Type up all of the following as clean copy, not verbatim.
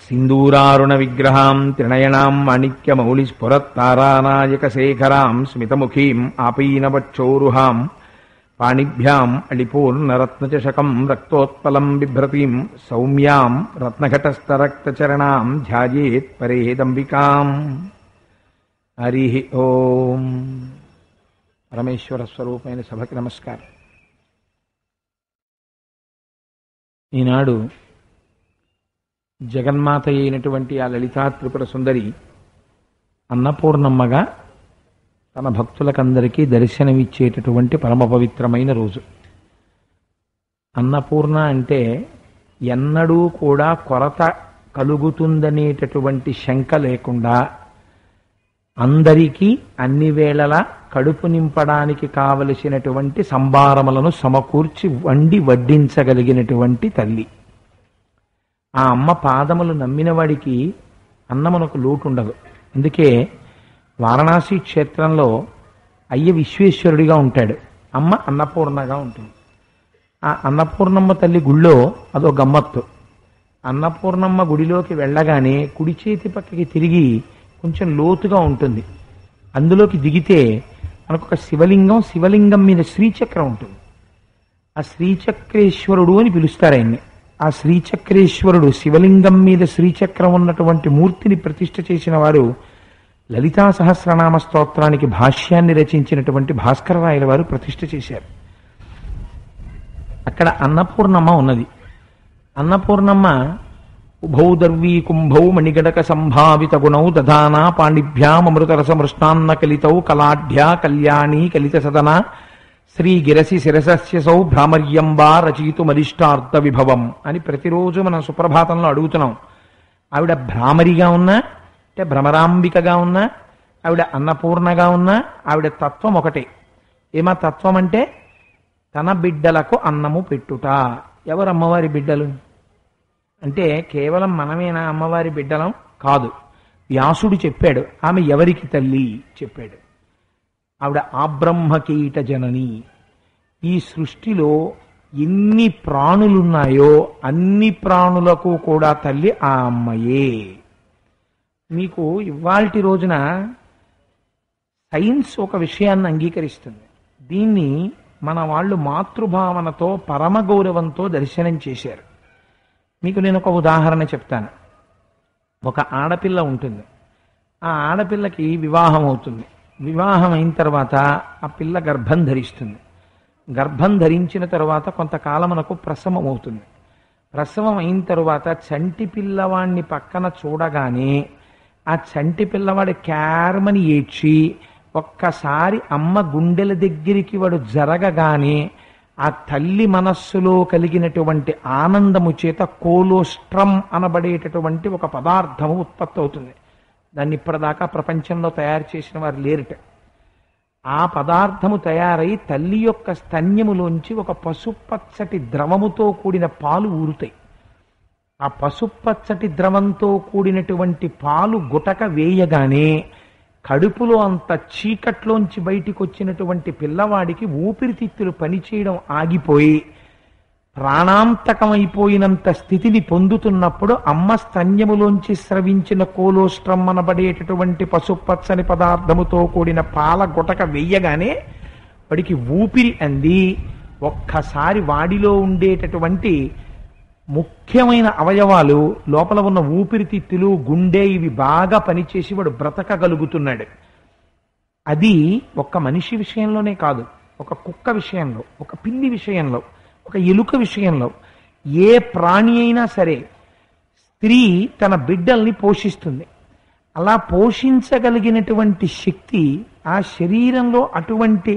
సింధూరారుణ విగ్రహాం త్రినయనాం మాణిక్యమౌళిస్ఫురత్తారానాయకశేఖరాం స్మితముఖీం ఆపీనవక్షోరుహాం పాణిభ్యాం అళిపూర్ణరత్నచషకం రక్తోత్పలం బిభ్రతీం సౌమ్యాం రత్నఘటస్థరక్తచరణాం ధ్యాయేత్ పరేదంబికాం. హరి ఓం. పరమేశ్వర స్వరూపమైన సభకి నమస్కారం. ఈనాడు జగన్మాత అయినటువంటి ఆ లలితా త్రిపుర సుందరి అన్నపూర్ణమ్మగా తన భక్తులకందరికీ దర్శనమిచ్చేటటువంటి పరమ పవిత్రమైన రోజు. అన్నపూర్ణ అంటే ఎన్నడూ కూడా కొరత కలుగుతుందనేటటువంటి శంక లేకుండా అందరికీ అన్ని వేళలా కడుపు నింపడానికి కావలసినటువంటి సంభారములను సమకూర్చి వండి వడ్డించగలిగినటువంటి తల్లి. ఆ అమ్మ పాదములు నమ్మిన వాడికి అన్నమునకు లోటు ఉండదు. అందుకే వారణాసి క్షేత్రంలో అయ్య విశ్వేశ్వరుడిగా ఉంటాడు, అమ్మ అన్నపూర్ణగా ఉంటుంది. ఆ అన్నపూర్ణమ్మ తల్లి గుళ్ళో అదో గమ్మత్తు. అన్నపూర్ణమ్మ గుడిలోకి వెళ్ళగానే కుడి చేతి పక్కకి తిరిగి కొంచెం లోతుగా ఉంటుంది. అందులోకి దిగితే మనకు ఒక శివలింగం, శివలింగం మీద శ్రీచక్రం ఉంటుంది. ఆ శ్రీచక్రేశ్వరుడు అని పిలుస్తారు ఆయన్ని. ఆ శ్రీచక్రేశ్వరుడు శివలింగం మీద శ్రీచక్రం ఉన్నటువంటి మూర్తిని ప్రతిష్ఠ చేసిన వారు లలితా సహస్రనామ స్తోత్రానికి భాష్యాన్ని రచించినటువంటి భాస్కరరాయల వారు ప్రతిష్ఠ చేశారు. అక్కడ అన్నపూర్ణమ్మ ఉన్నది. అన్నపూర్ణమ్మ ఉభౌ దర్వీ కుంభౌ మణిగడక సంభావిత గుణౌ దధానా పాండిభ్యామృతరస మృష్టాన్న కలితౌ కలాఢ్యా కళ్యాణీ కలిత సదన శ్రీ గిరసి శిరసస్యసౌ భ్రామర్యంబా రచయితు మరిష్టార్థ విభవం అని ప్రతిరోజు మనం సుప్రభాతంలో అడుగుతున్నాం. ఆవిడ భ్రామరిగా ఉన్నా, అంటే భ్రమరాంబికగా ఉన్నా, ఆవిడ అన్నపూర్ణగా ఉన్నా, ఆవిడ తత్వం ఒకటే. ఏమా తత్వం అంటే తన బిడ్డలకు అన్నము పెట్టుట. ఎవరు అమ్మవారి బిడ్డలు అంటే కేవలం మనమేనా అమ్మవారి బిడ్డలం? కాదు. వ్యాసుడు చెప్పాడు ఆమె ఎవరికి తల్లి చెప్పాడు. ఆవిడ ఆబ్రహ్మకీట జనని. ఈ సృష్టిలో ఎన్ని ప్రాణులున్నాయో అన్ని ప్రాణులకు కూడా తల్లి ఆ అమ్మయే. మీకు ఇవాల్టి రోజున సైన్స్ ఒక విషయాన్ని అంగీకరిస్తుంది. దీన్ని మన వాళ్ళు మాతృభావనతో పరమ గౌరవంతో దర్శనం చేశారు. మీకు నేను ఒక ఉదాహరణ చెప్తాను. ఒక ఆడపిల్ల ఉంటుంది. ఆ ఆడపిల్లకి వివాహం అవుతుంది. వివాహం అయిన తర్వాత ఆ పిల్ల గర్భం ధరిస్తుంది. గర్భం ధరించిన తర్వాత కొంతకాలమునకు ప్రసవం అవుతుంది. ప్రసవం అయిన తర్వాత చంటి పిల్లవాడిని పక్కన చూడగానే ఆ చంటి పిల్లవాడు క్యారమని ఏడ్చి ఒక్కసారి అమ్మ గుండెల దగ్గరికి వాడు జరగగానే ఆ తల్లి మనస్సులో కలిగినటువంటి ఆనందము చేత కోలోస్ట్రమ్ అనబడేటటువంటి ఒక పదార్థము ఉత్పత్తి అవుతుంది. దాన్ని ఇప్పటిదాకా ప్రపంచంలో తయారు చేసిన వారు లేరుట. ఆ పదార్థము తయారై తల్లి యొక్క స్తన్యములోంచి ఒక పసుపచ్చటి ద్రవముతో కూడిన పాలు ఊరుతాయి. ఆ పసుపచ్చటి ద్రవంతో కూడినటువంటి పాలు గుటక వేయగానే కడుపులో అంత చీకట్లోంచి బయటికి వచ్చినటువంటి పిల్లవాడికి ఊపిరితిత్తులు పనిచేయడం ఆగిపోయి ప్రాణాంతకమైపోయినంత స్థితిని పొందుతున్నప్పుడు అమ్మ స్తన్యములోంచి స్రవించిన కోలోస్ట్రమ్ అనబడేటటువంటి పసుపచ్చని పదార్థముతో కూడిన పాల గుటక వెయ్యగానే వాడికి ఊపిరి అంది. ఒక్కసారి వాడిలో ఉండేటటువంటి ముఖ్యమైన అవయవాలు, లోపల ఉన్న ఊపిరితిత్తులు, గుండె, ఇవి బాగా పనిచేసి వాడు బ్రతకగలుగుతున్నాడు. అది ఒక్క మనిషి విషయంలోనే కాదు, ఒక కుక్క విషయంలో, ఒక పిల్లి విషయంలో, ఒక ఎలుక విషయంలో, ఏ ప్రాణి అయినా సరే స్త్రీ తన బిడ్డల్ని పోషిస్తుంది. అలా పోషించగలిగినటువంటి శక్తి ఆ శరీరంలో అటువంటి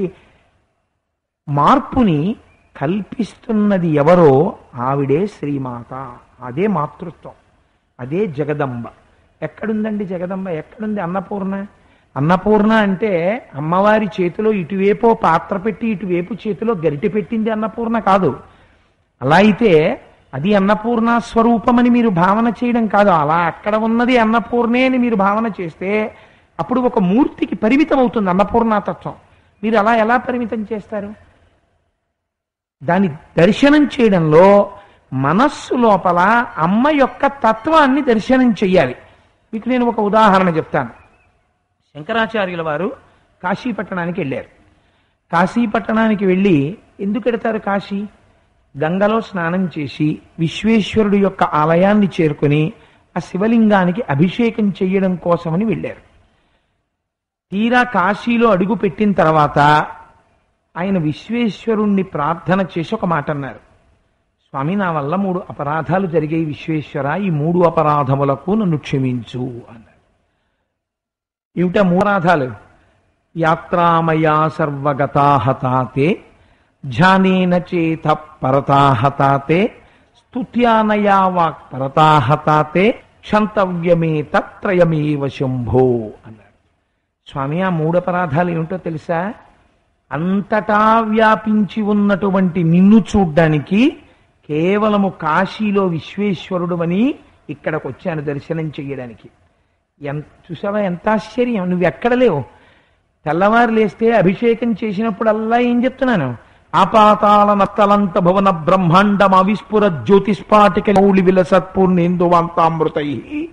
మార్పుని కల్పిస్తున్నది ఎవరో ఆవిడే శ్రీమాత. అదే మాతృత్వం, అదే జగదంబ. ఎక్కడుందండి జగదంబ? ఎక్కడుంది అన్నపూర్ణ? అన్నపూర్ణ అంటే అమ్మవారి చేతిలో ఇటువైపు పాత్ర పెట్టి ఇటువైపు చేతిలో గరిటె పెట్టింది అన్నపూర్ణ కాదు. అలా అయితే అది అన్నపూర్ణ స్వరూపమని మీరు భావన చేయడం కాదు. అలా అక్కడ ఉన్నది అన్నపూర్ణే అని మీరు భావన చేస్తే అప్పుడు ఒక మూర్తికి పరిమితం అవుతుంది అన్నపూర్ణతత్వం. మీరు అలా ఎలా పరిమితం చేస్తారు? దాని దర్శనం చేయడంలో మనస్సు లోపల అమ్మ యొక్క తత్వాన్ని దర్శనం చెయ్యాలి. మీకు నేను ఒక ఉదాహరణ చెప్తాను. శంకరాచార్యుల వారు కాశీపట్టణానికి వెళ్ళారు. కాశీపట్టణానికి వెళ్ళి ఎందుకు వెడతారు? కాశీ గంగలో స్నానం చేసి విశ్వేశ్వరుడు యొక్క ఆలయాన్ని చేరుకొని ఆ శివలింగానికి అభిషేకం చెయ్యడం కోసమని వెళ్ళారు. తీరా కాశీలో అడుగు పెట్టిన తర్వాత ఆయన విశ్వేశ్వరుణ్ణి ప్రార్థన చేసి ఒక మాట అన్నారు. స్వామి, నా వల్ల 3 అపరాధాలు జరిగాయి విశ్వేశ్వర, ఈ 3 అపరాధములకు నన్ను క్షమించు అన్నారు. ఏమిటా 3 అపరాధాలు? యాత్రామయా సర్వగతాహతాతే, ధ్యానేన చేత పరతాహతాతే, స్తుత్యానయా వాక్ పరతాహతాతే, క్షంతవ్యమే తత్రయమేవ శంభో అన్నారు. స్వామి, ఆ 3 అపరాధాలు ఏమిటో తెలుసా? అంతటా వ్యాపించి ఉన్నటువంటి నిన్ను చూడ్డానికి కేవలము కాశీలో విశ్వేశ్వరుడు అని ఇక్కడికి వచ్చాను దర్శనం చెయ్యడానికి. చూసావా ఎంత ఆశ్చర్యం! నువ్వు ఎక్కడ లేవు. తెల్లవారు లేస్తే అభిషేకం చేసినప్పుడల్లా ఏం చెప్తున్నాను? ఆపాతాళ నత్తలంత భువన బ్రహ్మాండం అవిస్ఫుర జ్యోతిస్పాటిక మౌళి విలసత్పూర్ణేందువాంతామృతై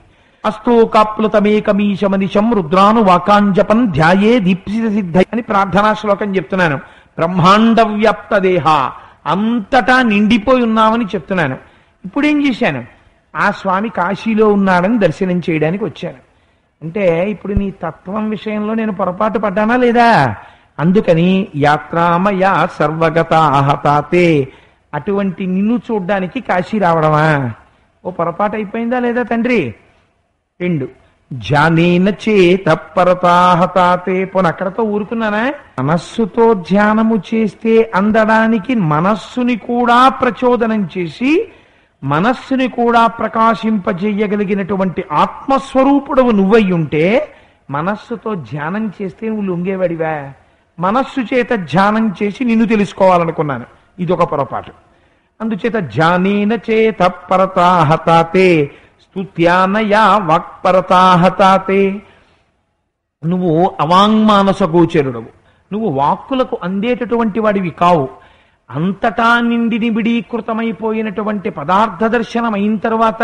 అస్తోకాప్లుతమేకమీశమనిశం రుద్రాను వాకాంజపం ధ్యాయే దీప్సిత సిద్ధ అని ప్రార్థనా శ్లోకం చెప్తున్నాను. బ్రహ్మాండ వ్యాప్త దేహ, అంతటా నిండిపోయి ఉన్నామని చెప్తున్నాను. ఇప్పుడేం చేశాను? ఆ స్వామి కాశీలో ఉన్నాడని దర్శనం చేయడానికి వచ్చాను. అంటే ఇప్పుడు నీ తత్వం విషయంలో నేను పొరపాటు పడ్డానా లేదా? అందుకని యాత్రామయ సర్వగత ఆహతాతే, అటువంటి నిన్ను చూడ్డానికి కాశీ రావడమా ఓ పొరపాటు అయిపోయిందా లేదా తండ్రి? 2 ధ్యానేన చేత పరతాహతాతే, పోనీ అక్కడతో ఊరుకున్నానా? మనస్సుతో ధ్యానము చేస్తే అందడానికి మనస్సుని కూడా ప్రచోదనం చేసి మనస్సుని కూడా ప్రకాశింపజేయగలిగినటువంటి ఆత్మస్వరూపుడవు నువ్వై ఉంటే మనస్సుతో ధ్యానం చేస్తే నువ్వు లొంగేవాడివా? మనస్సు చేత ధ్యానం చేసి నిన్ను తెలుసుకోవాలనుకున్నాను, ఇదొక పొరపాటు. అందుచేత ధ్యానేన చేత పరతాహతాతే, స్తుత్యానయా వాక్పరతాహతాతే. నువ్వు అవాంగ్మానస గోచరుడవు, నువ్వు వాక్కులకు అందేటటువంటి వాడివి కావు. అంతటా నిండి నిబిడీకృతమైపోయినటువంటి పదార్థ దర్శనం అయిన తర్వాత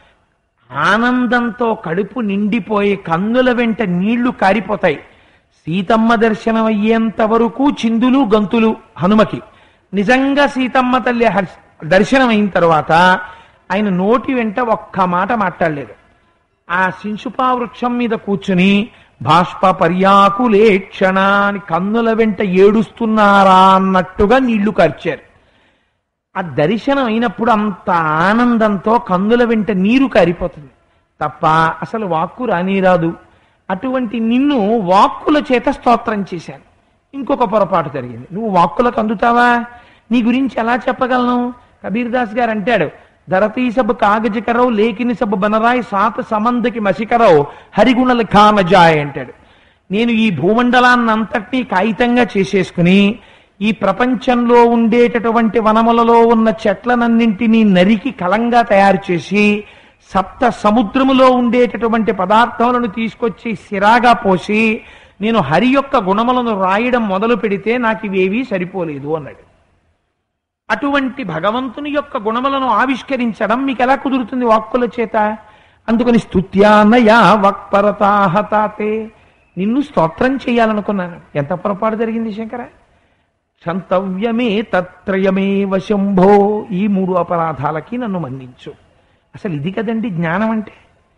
ఆనందంతో కడుపు నిండిపోయి కన్నుల వెంట నీళ్లు కారిపోతాయి. సీతమ్మ దర్శనం అయ్యేంత వరకు చిందులు గంతులు హనుమకి. నిజంగా సీతమ్మ తల్లి దర్శనం అయిన తర్వాత ఆయన నోటి వెంట ఒక్క మాట మాట్లాడలేదు. ఆ శింశుపా వృక్షం మీద కూర్చుని బాష్ప పర్యాకులేక్షణ అని కన్నుల వెంట ఏడుస్తున్నారా అన్నట్టుగా నీళ్లు కార్చారు. ఆ దర్శనం అయినప్పుడు అంత ఆనందంతో కన్నుల వెంట నీరు కారిపోతుంది తప్ప అసలు వాక్కు రానిరాదు. అటువంటి నిన్ను వాక్కుల చేత స్తోత్రం చేశాను. ఇంకొక పొరపాటు జరిగింది. నువ్వు వాక్కులకు అందుతావా? నీ గురించి ఎలా చెప్పగలను? కబీర్ దాస్ గారు అంటాడు, ధరతీ సబ్ కాగజ్ కరవు లేకిని సబ్ బనరాయ్ సాత్ సమందకి మసికరవు హరిగుణల ఖానజాయ్ అంటాడు. నేను ఈ భూమండలాన్ని అంతటినీ కాగితంగా చేసేసుకుని ఈ ప్రపంచంలో ఉండేటటువంటి వనములలో ఉన్న చెట్లనన్నింటినీ నరికి కలంగా తయారు చేసి సప్త సముద్రములో ఉండేటటువంటి పదార్థములను తీసుకొచ్చి సిరాగా పోసి నేను హరి యొక్క గుణములను రాయడం మొదలు పెడితే నాకు ఇవేవీ సరిపోలేదు అన్నాడు. అటువంటి భగవంతుని యొక్క గుణములను ఆవిష్కరించడం మీకు ఎలా కుదురుతుంది వాక్కుల చేత? అందుకని స్తుత్యానయా వక్పరతాహతాతే, నిన్ను స్తోత్రం చేయాలనుకున్నాను. ఎంత పొరపాటు జరిగింది శంకర! క్షంతవ్యమే తత్రయమేవ శంభో, ఈ 3 అపరాధాలకి నన్ను మన్నించు. అసలు ఇది కదండి జ్ఞానం అంటే.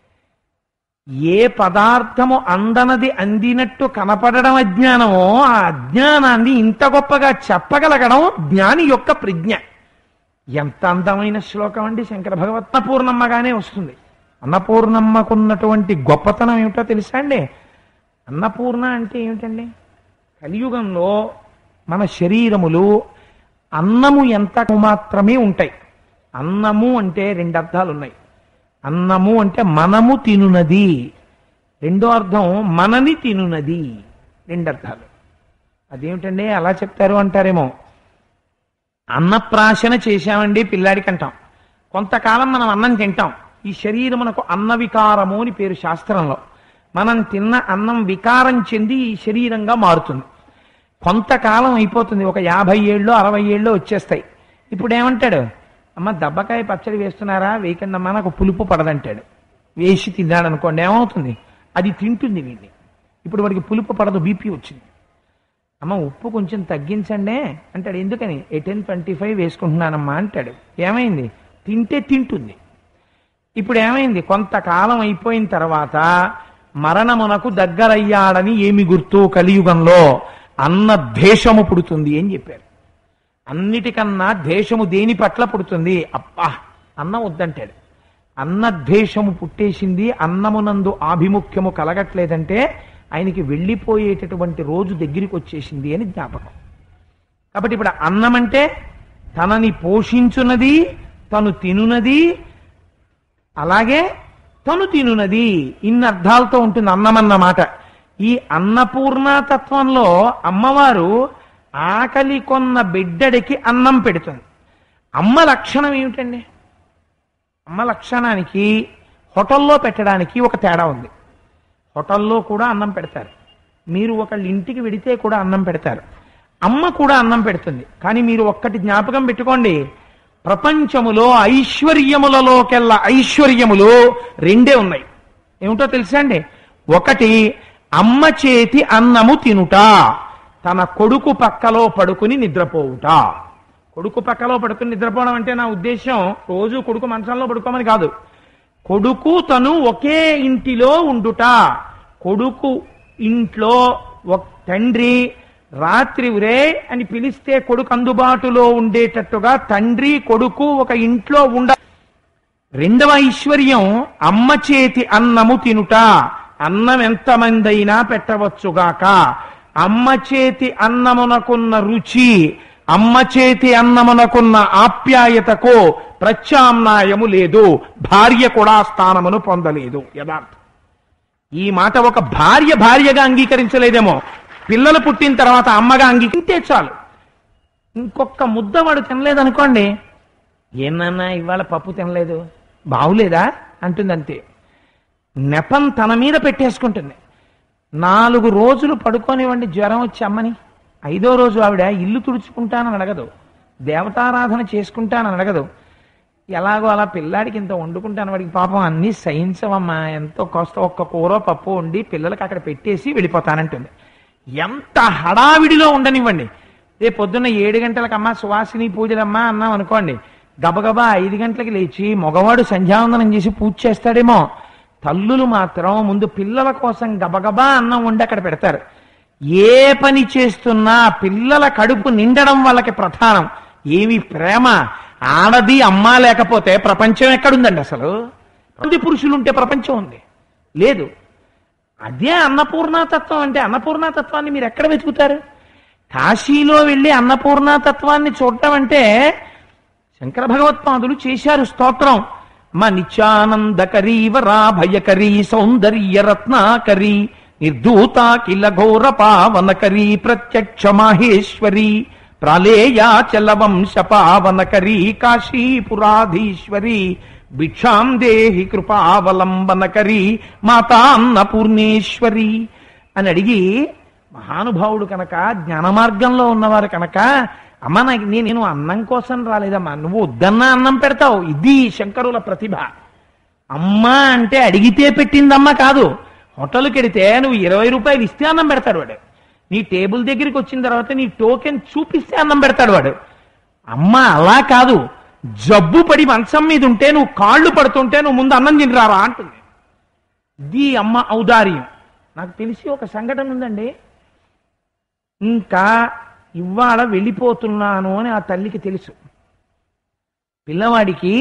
ఏ పదార్థము అందనది అందినట్టు కనపడడం అజ్ఞానమో ఆ అజ్ఞానాన్ని ఇంత గొప్పగా చెప్పగలగడం జ్ఞాని యొక్క ప్రజ్ఞ. ఎంత అందమైన శ్లోకం అండి శంకర భగవత్. అన్నపూర్ణమ్మగానే వస్తుంది. అన్నపూర్ణమ్మకున్నటువంటి గొప్పతనం ఏమిటో తెలుసా అండి? అన్నపూర్ణ అంటే ఏమిటండి? కలియుగంలో మన శరీరములు అన్నము ఎంత మాత్రమే ఉంటాయి. అన్నము అంటే 2 అర్థాలు ఉన్నాయి. అన్నము అంటే మనము తినునది, రెండో అర్థం మనని తినునది, 2 అర్థాలు. అదేమిటండి అలా చెప్తారు అంటారేమో. అన్నప్రాశన చేశామండి పిల్లాడికి అంటాం. కొంతకాలం మనం అన్నం తింటాం. ఈ శరీరమునకు అన్న వికారము అని పేరు శాస్త్రంలో. మనం తిన్న అన్నం వికారం చెంది ఈ శరీరంగా మారుతుంది. కొంతకాలం అయిపోతుంది, ఒక 50 ఏళ్ళు 60 ఏళ్ళు వచ్చేస్తాయి. ఇప్పుడు ఏమంటాడు? అమ్మ దబ్బకాయ పచ్చడి వేస్తున్నారా, వేయకండి అమ్మా, నాకు పులుపు పడదంటాడు. వేసి తిన్నాడు అనుకోండి, ఏమవుతుంది, అది తింటుంది వీడిని. ఇప్పుడు వాడికి పులుపు పడదు, బీపీ వచ్చింది. అమ్మ ఉప్పు కొంచెం తగ్గించండి అంటాడు. ఎందుకని, 1025 వేసుకుంటున్నానమ్మా అంటాడు. ఏమైంది, తింటే తింటుంది. ఇప్పుడు ఏమైంది, కొంతకాలం అయిపోయిన తర్వాత మరణమునకు దగ్గరయ్యాడని ఏమి గుర్తు, కలియుగంలో అన్న ద్వేషము పుడుతుంది అని చెప్పారు. అన్నిటికన్నా ద్వేషము దేని పట్ల పుడుతుంది, అబ్బా అన్నం వద్దంటాడు. అన్న ద్వేషము పుట్టేసింది, అన్నమునందు ఆభిముఖ్యము కలగట్లేదంటే ఆయనకి వెళ్ళిపోయేటటువంటి రోజు దగ్గరికి వచ్చేసింది అని జ్ఞాపకం. కాబట్టి ఇప్పుడు అన్నం అంటే తనని పోషించున్నది, తను తినున్నది, అలాగే తను తినున్నది, ఇన్ని అర్థాలతో ఉంటుంది అన్నం అన్నమాట. ఈ అన్నపూర్ణతత్వంలో అమ్మవారు ఆకలి కొన్న బిడ్డడికి అన్నం పెడుతుంది. అమ్మ లక్షణం ఏమిటండి, అమ్మ లక్షణానికి హోటల్లో పెట్టడానికి ఒక తేడా ఉంది. హోటల్లో కూడా అన్నం పెడతారు, మీరు ఒకళ్ళ ఇంటికి వెడితే కూడా అన్నం పెడతారు, అమ్మ కూడా అన్నం పెడుతుంది. కానీ మీరు ఒక్కటి జ్ఞాపకం పెట్టుకోండి, ప్రపంచములో ఐశ్వర్యములలోకెల్లా ఐశ్వర్యములు రెండే ఉన్నాయి. ఏమిటో తెలుసా అండి, ఒకటి అమ్మ చేతి అన్నము తినుట, తన కొడుకు పక్కలో పడుకుని నిద్రపోవుట. కొడుకు పక్కలో పడుకుని నిద్రపోవడం అంటే నా ఉద్దేశం రోజు కొడుకు మంచంలో పడుకోమని కాదు. కొడుకు తను ఒకే ఇంటిలో ఉండుట. కొడుకు ఇంట్లో తండ్రి రాత్రి ఉరే అని పిలిస్తే కొడుకు అందుబాటులో ఉండేటట్టుగా తండ్రి కొడుకు ఒక ఇంట్లో ఉండ. రెండవ ఐశ్వర్యం అమ్మ చేతి అన్నము తినుట. అన్నం ఎంతమందైనా పెట్టవచ్చుగాక, అమ్మ చేతి అన్నమునకున్న రుచి, అమ్మ చేతి అన్నమునకున్న ఆప్యాయతకు ప్రత్యామ్నాయము లేదు. భార్య కూడా స్థానమును పొందలేదు. యథార్థం. ఈ మాట ఒక భార్యగా అంగీకరించలేదేమో, పిల్లలు పుట్టిన తర్వాత అమ్మగా అంగీకరింటే చాలు. ఇంకొక ముద్ద వాడు తినలేదనుకోండి, ఏమన్నా ఇవాళ పప్పు తినలేదు, బావులేదా అంటుంది అంతే. నెపం తన మీద పెట్టేసుకుంటుంది. 4 రోజులు పడుకోనివ్వండి జ్వరం వచ్చి అమ్మని, 5వ రోజు ఆవిడ ఇల్లు తుడుచుకుంటానని అడగదు, దేవతారాధన చేసుకుంటానని అడగదు. ఎలాగో అలా పిల్లాడికి ఇంత వండుకుంటాను, వాడికి పాపం అన్నీ సహించవమ్మా, ఎంతో కాస్త ఒక్క కూర పప్పు వండి పిల్లలకి అక్కడ పెట్టేసి వెళ్ళిపోతానంటుంది. ఎంత హడావిడిలో ఉండనివ్వండి. రేపు పొద్దున్న 7 గంటలకమ్మా సువాసిని పూజలమ్మా అన్నాం అనుకోండి, గబగబా 5 గంటలకి లేచి మగవాడు సంధ్యావందనం చేసి పూజ చేస్తాడేమో, తల్లులు మాత్రం ముందు పిల్లల కోసం గబగబా అన్నం వండి అక్కడ పెడతారు. ఏ పని చేస్తున్నా పిల్లల కడుపు నిండడం వాళ్ళకి ప్రధానం. ఏమి ప్రేమ! ఆడది అమ్మ లేకపోతే ప్రపంచం ఎక్కడుందండి అసలు? పురుషులుంటే ప్రపంచం ఉంది, లేదు. అదే అన్నపూర్ణాతత్వం అంటే. అన్నపూర్ణాతత్వాన్ని మీరు ఎక్కడ వెతుకుతారు? కాశీలో వెళ్ళి అన్నపూర్ణాతత్వాన్ని చూడటం అంటే శంకర భగవత్పాదులు చేశారు స్తోత్రం. మా నిత్యానందకరీ వరాభయకరీ సౌందర్య రత్నాకరీ నిర్ధూత కిల ఘోర పావనకరీ ప్రత్యక్ష మాహేశ్వరీ ప్రాళేయాచల వంశ పావనకరీ కాశీపురాధీశ్వరీ భిక్షాం దేహి కృపావలంబనకరీ మాతా అన్నపూర్ణేశ్వరి అని అడిగి, మహానుభావుడు కనుక, జ్ఞాన మార్గంలో ఉన్నవారు కనుక, అమ్మ నేను అన్నం కోసం రాలేదమ్మా, నువ్వు వద్దన్నా అన్నం పెడతావు. ఇది శంకరుల ప్రతిభ. అమ్మ అంటే అడిగితే పెట్టిందమ్మ కాదు. హోటల్కి వెడితే నువ్వు 20 రూపాయలు ఇస్తే అన్నం పెడతాడు వాడు. నీ టేబుల్ దగ్గరికి వచ్చిన తర్వాత నీ టోకెన్ చూపిస్తే అన్నం పెడతాడు వాడు. అమ్మ అలా కాదు, జబ్బు పడి మంచం మీద ఉంటే నువ్వు కాళ్ళు పడుతుంటే నువ్వు ముందు అన్నం తినరారా అంటుంది. ఇది అమ్మ ఔదార్యం. నాకు తెలిసి ఒక సంఘటన ఉందండి. ఇంకా ఇవాళ వెళ్ళిపోతున్నాను అని ఆ తల్లికి తెలుసు. పిల్లవాడికి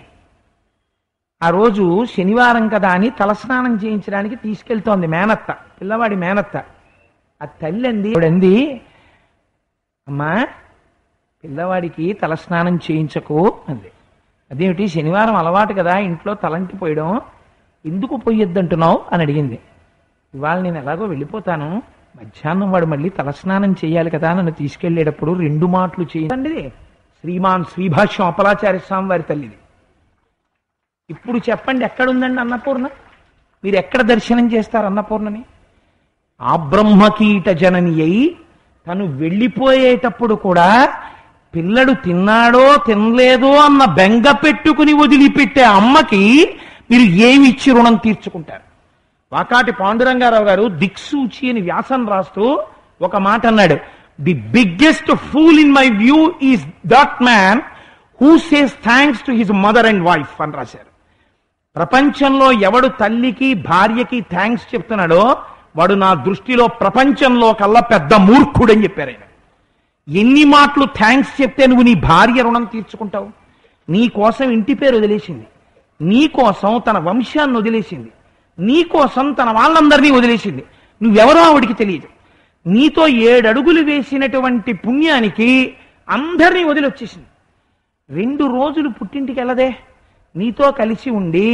ఆ రోజు శనివారం కదా అని తలస్నానం చేయించడానికి తీసుకెళ్తోంది మేనత్త, పిల్లవాడి మేనత్త. ఆ తల్లి అంది, అమ్మా పిల్లవాడికి తలస్నానం చేయించకు అంది. అదేమిటి, శనివారం అలవాటు కదా ఇంట్లో తలంటి పోయడం, ఎందుకు పోయొద్దంటున్నావు అని అడిగింది. ఇవాళ నేను ఎలాగో వెళ్ళిపోతాను, మధ్యాహ్నం వాడు మళ్ళీ తలస్నానం చేయాలి కదా, నన్ను తీసుకెళ్లేటప్పుడు 2 మాటలు చేయండి. శ్రీమాన్ శ్రీభాష్యం అపలాచార్య స్వామి వారి తల్లిది. ఇప్పుడు చెప్పండి, ఎక్కడుందండి అన్నపూర్ణ? మీరు ఎక్కడ దర్శనం చేస్తారు అన్నపూర్ణని? ఆ బ్రహ్మకీట జనని అయి తను వెళ్ళిపోయేటప్పుడు కూడా పిల్లడు తిన్నాడో తినలేదో అన్న బెంగ పెట్టుకుని వదిలిపెట్టే అమ్మకి మీరు ఏమి ఇచ్చి రుణం తీర్చుకుంటారు? వాకాటి పాండురంగారావు గారు దిక్సూచి అని వ్యాసం రాస్తూ ఒక మాట అన్నాడు, the biggest fool in my view is that man who says thanks to his mother and wife అని రాశారు. ప్రపంచంలో ఎవడు తల్లికి భార్యకి థ్యాంక్స్ చెప్తున్నాడో వాడు నా దృష్టిలో ప్రపంచంలో కల్లా పెద్ద మూర్ఖుడని చెప్పారు ఆయన. ఎన్ని మాటలు థ్యాంక్స్ చెప్తే నువ్వు నీ భార్య రుణం తీర్చుకుంటావు? నీ కోసం ఇంటి పేరు వదిలేసింది, నీ కోసం తన వంశాన్ని వదిలేసింది, నీ కోసం తన వాళ్ళందరినీ వదిలేసింది. నువ్వెవరో ఆవిడికి తెలియదు. నీతో 7 అడుగులు వేసినటువంటి పుణ్యానికి అందరినీ వదిలొచ్చేసింది. 2 రోజులు పుట్టింటికి వెళ్ళదే, నీతో కలిసి ఉండి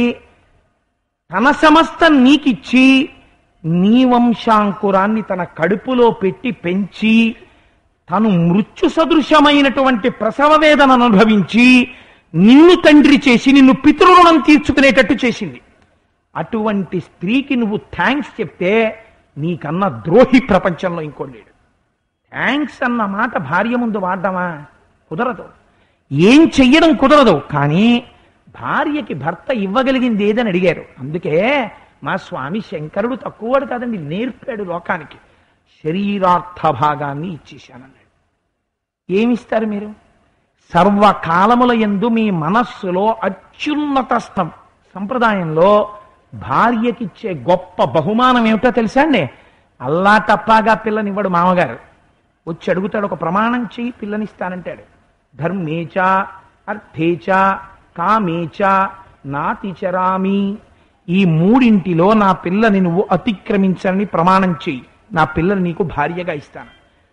తన సమస్తం నీకిచ్చి నీ వంశాంకురాన్ని తన కడుపులో పెట్టి పెంచి తను మృత్యు సదృశమైనటువంటి ప్రసవ వేదనను అనుభవించి నిన్ను తండ్రి చేసి నిన్ను పితృరుణం తీర్చుకునేటట్టు చేసింది. అటువంటి స్త్రీకి నువ్వు థ్యాంక్స్ చెప్తే నీకన్నా ద్రోహి ప్రపంచంలో ఇంకో లేడు. థ్యాంక్స్ అన్న మాట భార్య ముందు వాడడమా? కుదరదు. ఏం చెయ్యడం కుదరదు. కానీ భార్యకి భర్త ఇవ్వగలిగింది ఏదని అడిగారు. అందుకే మా స్వామి శంకరుడు తక్కువడు కాదండి, నేర్పాడు లోకానికి. శరీరార్థ భాగాన్ని ఇచ్చేశానన్నాడు. ఏమిస్తారు మీరు? సర్వకాలముల యందు మీ మనస్సులో అత్యున్నత సంప్రదాయంలో భార్యకిచ్చే గొప్ప బహుమానం ఏమిటో తెలుసా అండి? అల్లా తప్పాగా పిల్లనివ్వడు మామగారు. వచ్చి అడుగుతాడు, ఒక ప్రమాణం చెయ్యి పిల్లనిస్తానంటాడు. ధర్మేచ అర్థేచ కామేచ నాతిచరామి. ఈ 3 నా పిల్లని నువ్వు అతిక్రమించని ప్రమాణం చెయ్యి, నా పిల్లని నీకు భార్యగా ఇస్తాను.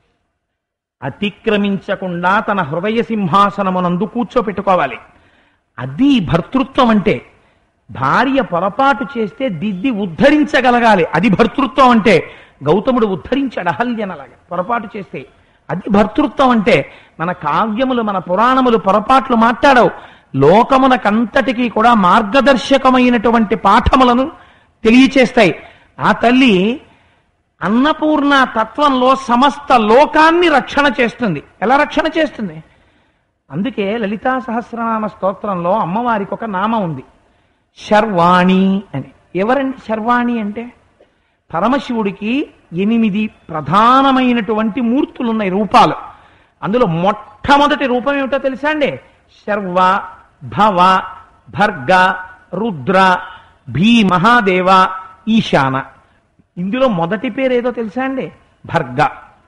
అతిక్రమించకుండా తన హృదయ సింహాసనమునందు కూర్చోపెట్టుకోవాలి. అది భర్తృత్వం అంటే. భార్య పొరపాటు చేస్తే దిద్ది ఉద్ధరించగలగాలి, అది భర్తృత్వం అంటే. గౌతముడు ఉద్ధరించాడు అహల్యనలాగా పొరపాటు చేస్తే. అది భర్తృత్వం అంటే. మన కావ్యములు మన పురాణములు పొరపాట్లు మాట్లాడవు. లోకమునకంతటికీ కూడా మార్గదర్శకమైనటువంటి పాఠములను తెలియచేస్తాయి. ఆ తల్లి అన్నపూర్ణ తత్వంలో సమస్త లోకాన్ని రక్షణ చేస్తుంది. ఎలా రక్షణ చేస్తుంది? అందుకే లలితా సహస్రనామ స్తోత్రంలో అమ్మవారికి ఒక నామం ఉంది, శర్వాణి అని. ఎవరండి శర్వాణి అంటే? పరమశివుడికి 8 ప్రధానమైనటువంటి మూర్తులున్నాయి, రూపాలు. అందులో మొట్టమొదటి రూపం ఏమిటో తెలుసా అండి? శర్వ, భవ, భర్గ, రుద్ర, భీ మహాదేవ, ఈశాన. ఇందులో మొదటి పేరు ఏదో తెలుసా అండి? భర్గ.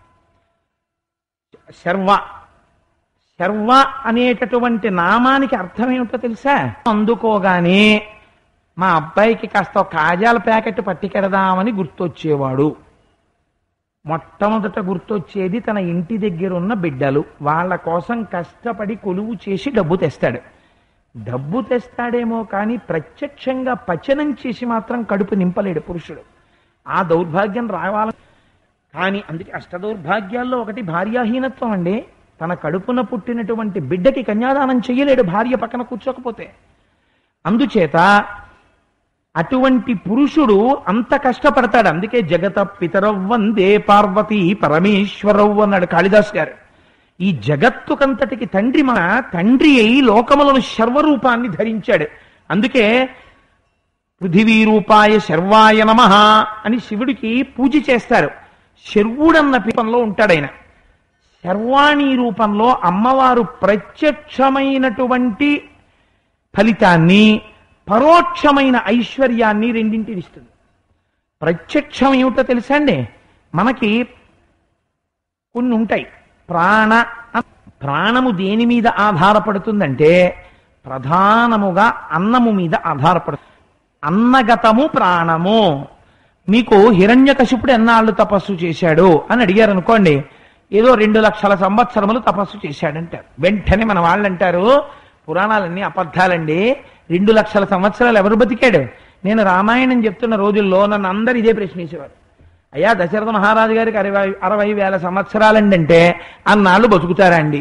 శర్వ. శర్వ అనేటటువంటి నామానికి అర్థం ఏమిటో తెలుసా? అందుకోగానే మా అబ్బాయికి కాస్త కాజాల ప్యాకెట్ పట్టికెడదామని గుర్తొచ్చేవాడు. మొట్టమొదట గుర్తొచ్చేది తన ఇంటి దగ్గర ఉన్న బిడ్డలు. వాళ్ళ కోసం కష్టపడి కొలువు చేసి డబ్బు తెస్తాడు. డబ్బు తెస్తాడేమో కానీ ప్రత్యక్షంగా పచనం చేసి మాత్రం కడుపు నింపలేడు పురుషుడు. ఆ దౌర్భాగ్యం రావాలి. కానీ అందుకే అష్టదౌర్భాగ్యాల్లో ఒకటి భార్యాహీనత్వం అండి. తన కడుపున పుట్టినటువంటి బిడ్డకి కన్యాదానం చెయ్యలేడు భార్య పక్కన కూర్చోకపోతే. అందుచేత అటువంటి పురుషుడు అంత కష్టపడతాడు. అందుకే జగత పితరవ్వందే పార్వతీ పరమేశ్వరవ్ అన్నాడు కాళిదాస్ గారు. ఈ జగత్తుకంతటికి తండ్రి మన తండ్రి అయి లోకములను శర్వరూపాన్ని ధరించాడు. అందుకే పృథివీ రూపాయ శర్వాయ నమః అని శివుడికి పూజ చేస్తారు. శర్వుడన్న రూపంలో ఉంటాడు ఆయన. శర్వాణి రూపంలో అమ్మవారు ప్రత్యక్షమైనటువంటి ఫలితాన్ని, పరోక్షమైన ఐశ్వర్యాన్ని రెండింటిని ఇస్తుంది. ప్రత్యక్షం ఏమిటో తెలుసా అండి? మనకి కొన్ని ఉంటాయి. ప్రాణము దేని మీద ఆధారపడుతుందంటే ప్రధానముగా అన్నము మీద ఆధారపడుతుంది. అన్నగతము ప్రాణము. మీకు హిరణ్యకశిపుడు ఎన్నాళ్ళు తపస్సు చేశాడు అని అడిగారు అనుకోండి, ఏదో 2 లక్షల సంవత్సరములు తపస్సు చేశాడంటారు. వెంటనే మన వాళ్ళు అంటారు, పురాణాలన్నీ అబద్ధాలండి, 2 లక్షల సంవత్సరాలు ఎవరు బతికాడు? నేను రామాయణం చెప్తున్న రోజుల్లో నన్ను అందరు ఇదే ప్రశ్న వేసేవారు. అయ్యా దశరథ మహారాజు గారికి 60,000 సంవత్సరాలండి అంటే అన్నాళ్ళు బతుకుతారా అండి?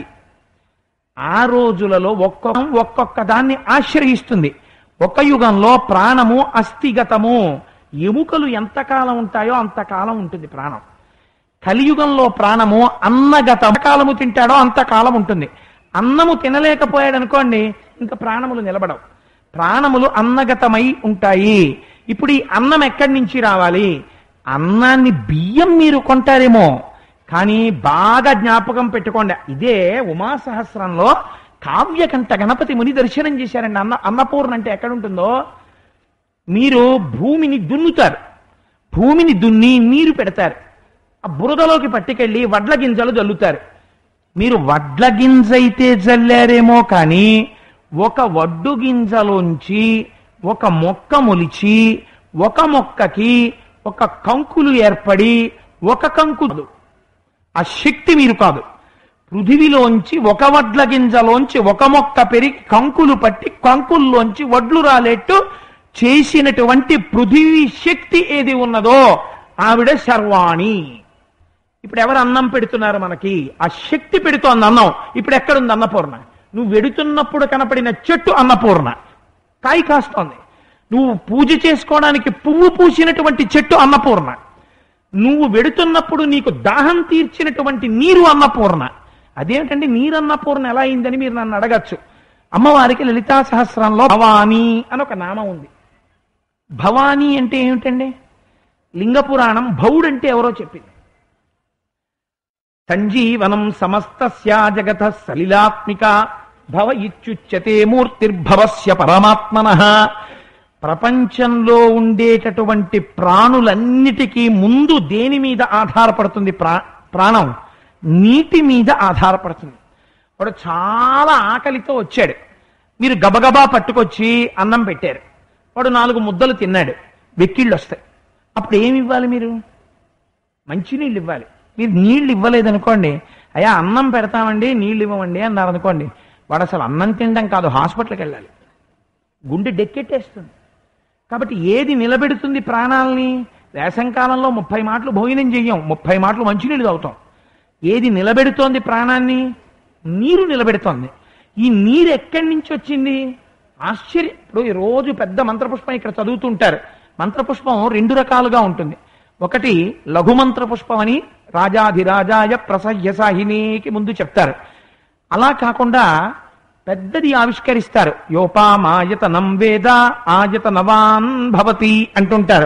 ఆ రోజులలో ఒక్కొక్క దాన్ని ఆశ్రయిస్తుంది. ఒక యుగంలో ప్రాణము అస్థిగతము, ఎముకలు ఎంతకాలం ఉంటాయో అంతకాలం ఉంటుంది ప్రాణం. కలియుగంలో ప్రాణము అన్నగత, కాలము తింటాడో అంతకాలం ఉంటుంది. అన్నము తినలేకపోయాడు అనుకోండి, ఇంకా ప్రాణములు నిలబడవు. ప్రాణములు అన్నగతమై ఉంటాయి. ఇప్పుడు ఈ అన్నం ఎక్కడి నుంచి రావాలి? అన్నాన్ని బియ్యం మీరు కొంటారేమో, కానీ బాగా జ్ఞాపకం పెట్టుకోండి. ఇదే ఉమాసహస్రంలో కావ్యకంఠ గణపతి ముని దర్శనం చేశారండి. అన్నపూర్ణ అంటే ఎక్కడుంటుందో, మీరు భూమిని దున్నుతారు, భూమిని దున్ని నీరు పెడతారు, ఆ బురదలోకి పట్టుకెళ్ళి వడ్ల గింజలు జల్లుతారు. మీరు వడ్ల గింజ అయితే జల్లారేమో, కానీ ఒక వడ్డు గింజలోంచి ఒక మొక్క మొలిచి, ఒక మొక్కకి ఒక కంకులు ఏర్పడి, ఒక కంకు, ఆ శక్తి మీరు కాదు. పృథివిలోంచి ఒక వడ్ల గింజలోంచి ఒక మొక్క పెరిగి కంకులు పట్టి కంకుల్లోంచి వడ్లు రాలేట్టు చేసినటువంటి పృథివీ శక్తి ఏది ఉన్నదో ఆవిడ శర్వాణి. ఇప్పుడు ఎవరు అన్నం పెడుతున్నారు మనకి? ఆ శక్తి పెడుతోంది అన్నం. ఇప్పుడు ఎక్కడుంది అన్నపూర్ణ? నువ్వు వెడుతున్నప్పుడు కనపడిన చెట్టు అన్నపూర్ణ, కాయ కాస్తోంది. నువ్వు పూజ చేసుకోవడానికి పువ్వు పూసినటువంటి చెట్టు అన్నపూర్ణ. నువ్వు వెడుతున్నప్పుడు నీకు దాహం తీర్చినటువంటి నీరు అన్నపూర్ణ. అదేమిటండి నీరు అన్నపూర్ణ ఎలా అయిందని మీరు నన్ను అడగచ్చు. అమ్మవారికి లలితా సహస్రంలో భవానీ అని ఒక నామం ఉంది. భవానీ అంటే ఏమిటండి? లింగపురాణం భౌడంటే ఎవరో చెప్పింది. సంజీవనం సమస్తస్య జగత సలిలాత్మిక భవ ఇత్యుచ్యతే మూర్తిర్భవస్య పరమాత్మనః. ప్రపంచంలో ఉండేటటువంటి ప్రాణులన్నిటికీ ముందు దేని మీద ఆధారపడుతుంది? ప్రాణం నీటి మీద ఆధారపడుతుంది. వాడు చాలా ఆకలితో వచ్చాడు, మీరు గబగబా పట్టుకొచ్చి అన్నం పెట్టారు, వాడు 4 ముద్దలు తిన్నాడు, వెక్కిళ్ళు వస్తాయి. అప్పుడు ఏమి ఇవ్వాలి? మీరు మంచినీళ్ళు ఇవ్వాలి. మీరు నీళ్లు ఇవ్వలేదనుకోండి, అయ్యా అన్నం పెడతామండి నీళ్ళు ఇవ్వమండి అన్నారు అనుకోండి, వాడు అసలు అన్నం తినడం కాదు, హాస్పిటల్కి వెళ్ళాలి, గుండె డెక్కెట్టేస్తుంది. కాబట్టి ఏది నిలబెడుతుంది ప్రాణాలని? వేసంకాలంలో 30 మాటలు భోజనం చెయ్యం, 30 మాటలు మంచినీళ్ళు తాగుతాం. ఏది నిలబెడుతోంది ప్రాణాన్ని? నీరు నిలబెడుతోంది. ఈ నీరు ఎక్కడి నుంచి వచ్చింది? ఆశ్చర్యం. ఇప్పుడు ఈ రోజు పెద్ద మంత్రపుష్పం ఇక్కడ చదువుతుంటారు. మంత్రపుష్పం 2 రకాలుగా ఉంటుంది. ఒకటి లఘుమంత్ర పుష్పం అని రాజాధిరాజాయ ప్రసహ్యసాహినికి ముందు చెప్తారు. అలా కాకుండా పెద్దది ఆవిష్కరిస్తారు. యోపామాయతనం వేద ఆయతనవాన్ భవతి అంటుంటారు.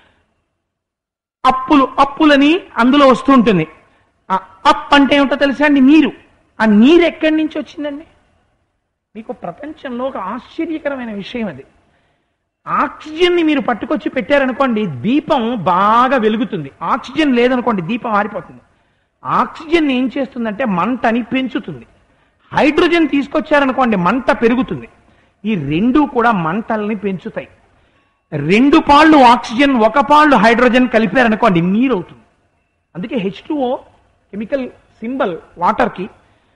అప్పులని అందులో వస్తూ ఉంటుంది. ఆ అప్ అంటే ఏమిటో తెలుసా అండి? నీరు. ఆ నీరు ఎక్కడి నుంచి వచ్చిందండి? మీకు ప్రపంచంలో ఒక ఆశ్చర్యకరమైన విషయం అది. ఆక్సిజన్ని మీరు పట్టుకొచ్చి పెట్టారనుకోండి, దీపం బాగా వెలుగుతుంది. ఆక్సిజన్ లేదనుకోండి, దీపం ఆరిపోతుంది. ఆక్సిజన్ ఏం చేస్తుందంటే మంటని పెంచుతుంది. హైడ్రోజన్ తీసుకొచ్చారనుకోండి, మంట పెరుగుతుంది. ఈ 2 కూడా మంటల్ని పెంచుతాయి. 2 పాళ్ళు ఆక్సిజన్, 1 పాళ్ళు హైడ్రోజన్ కలిపారనుకోండి, నీరు అవుతుంది. అందుకే H2O కెమికల్ సింబల్ వాటర్కి.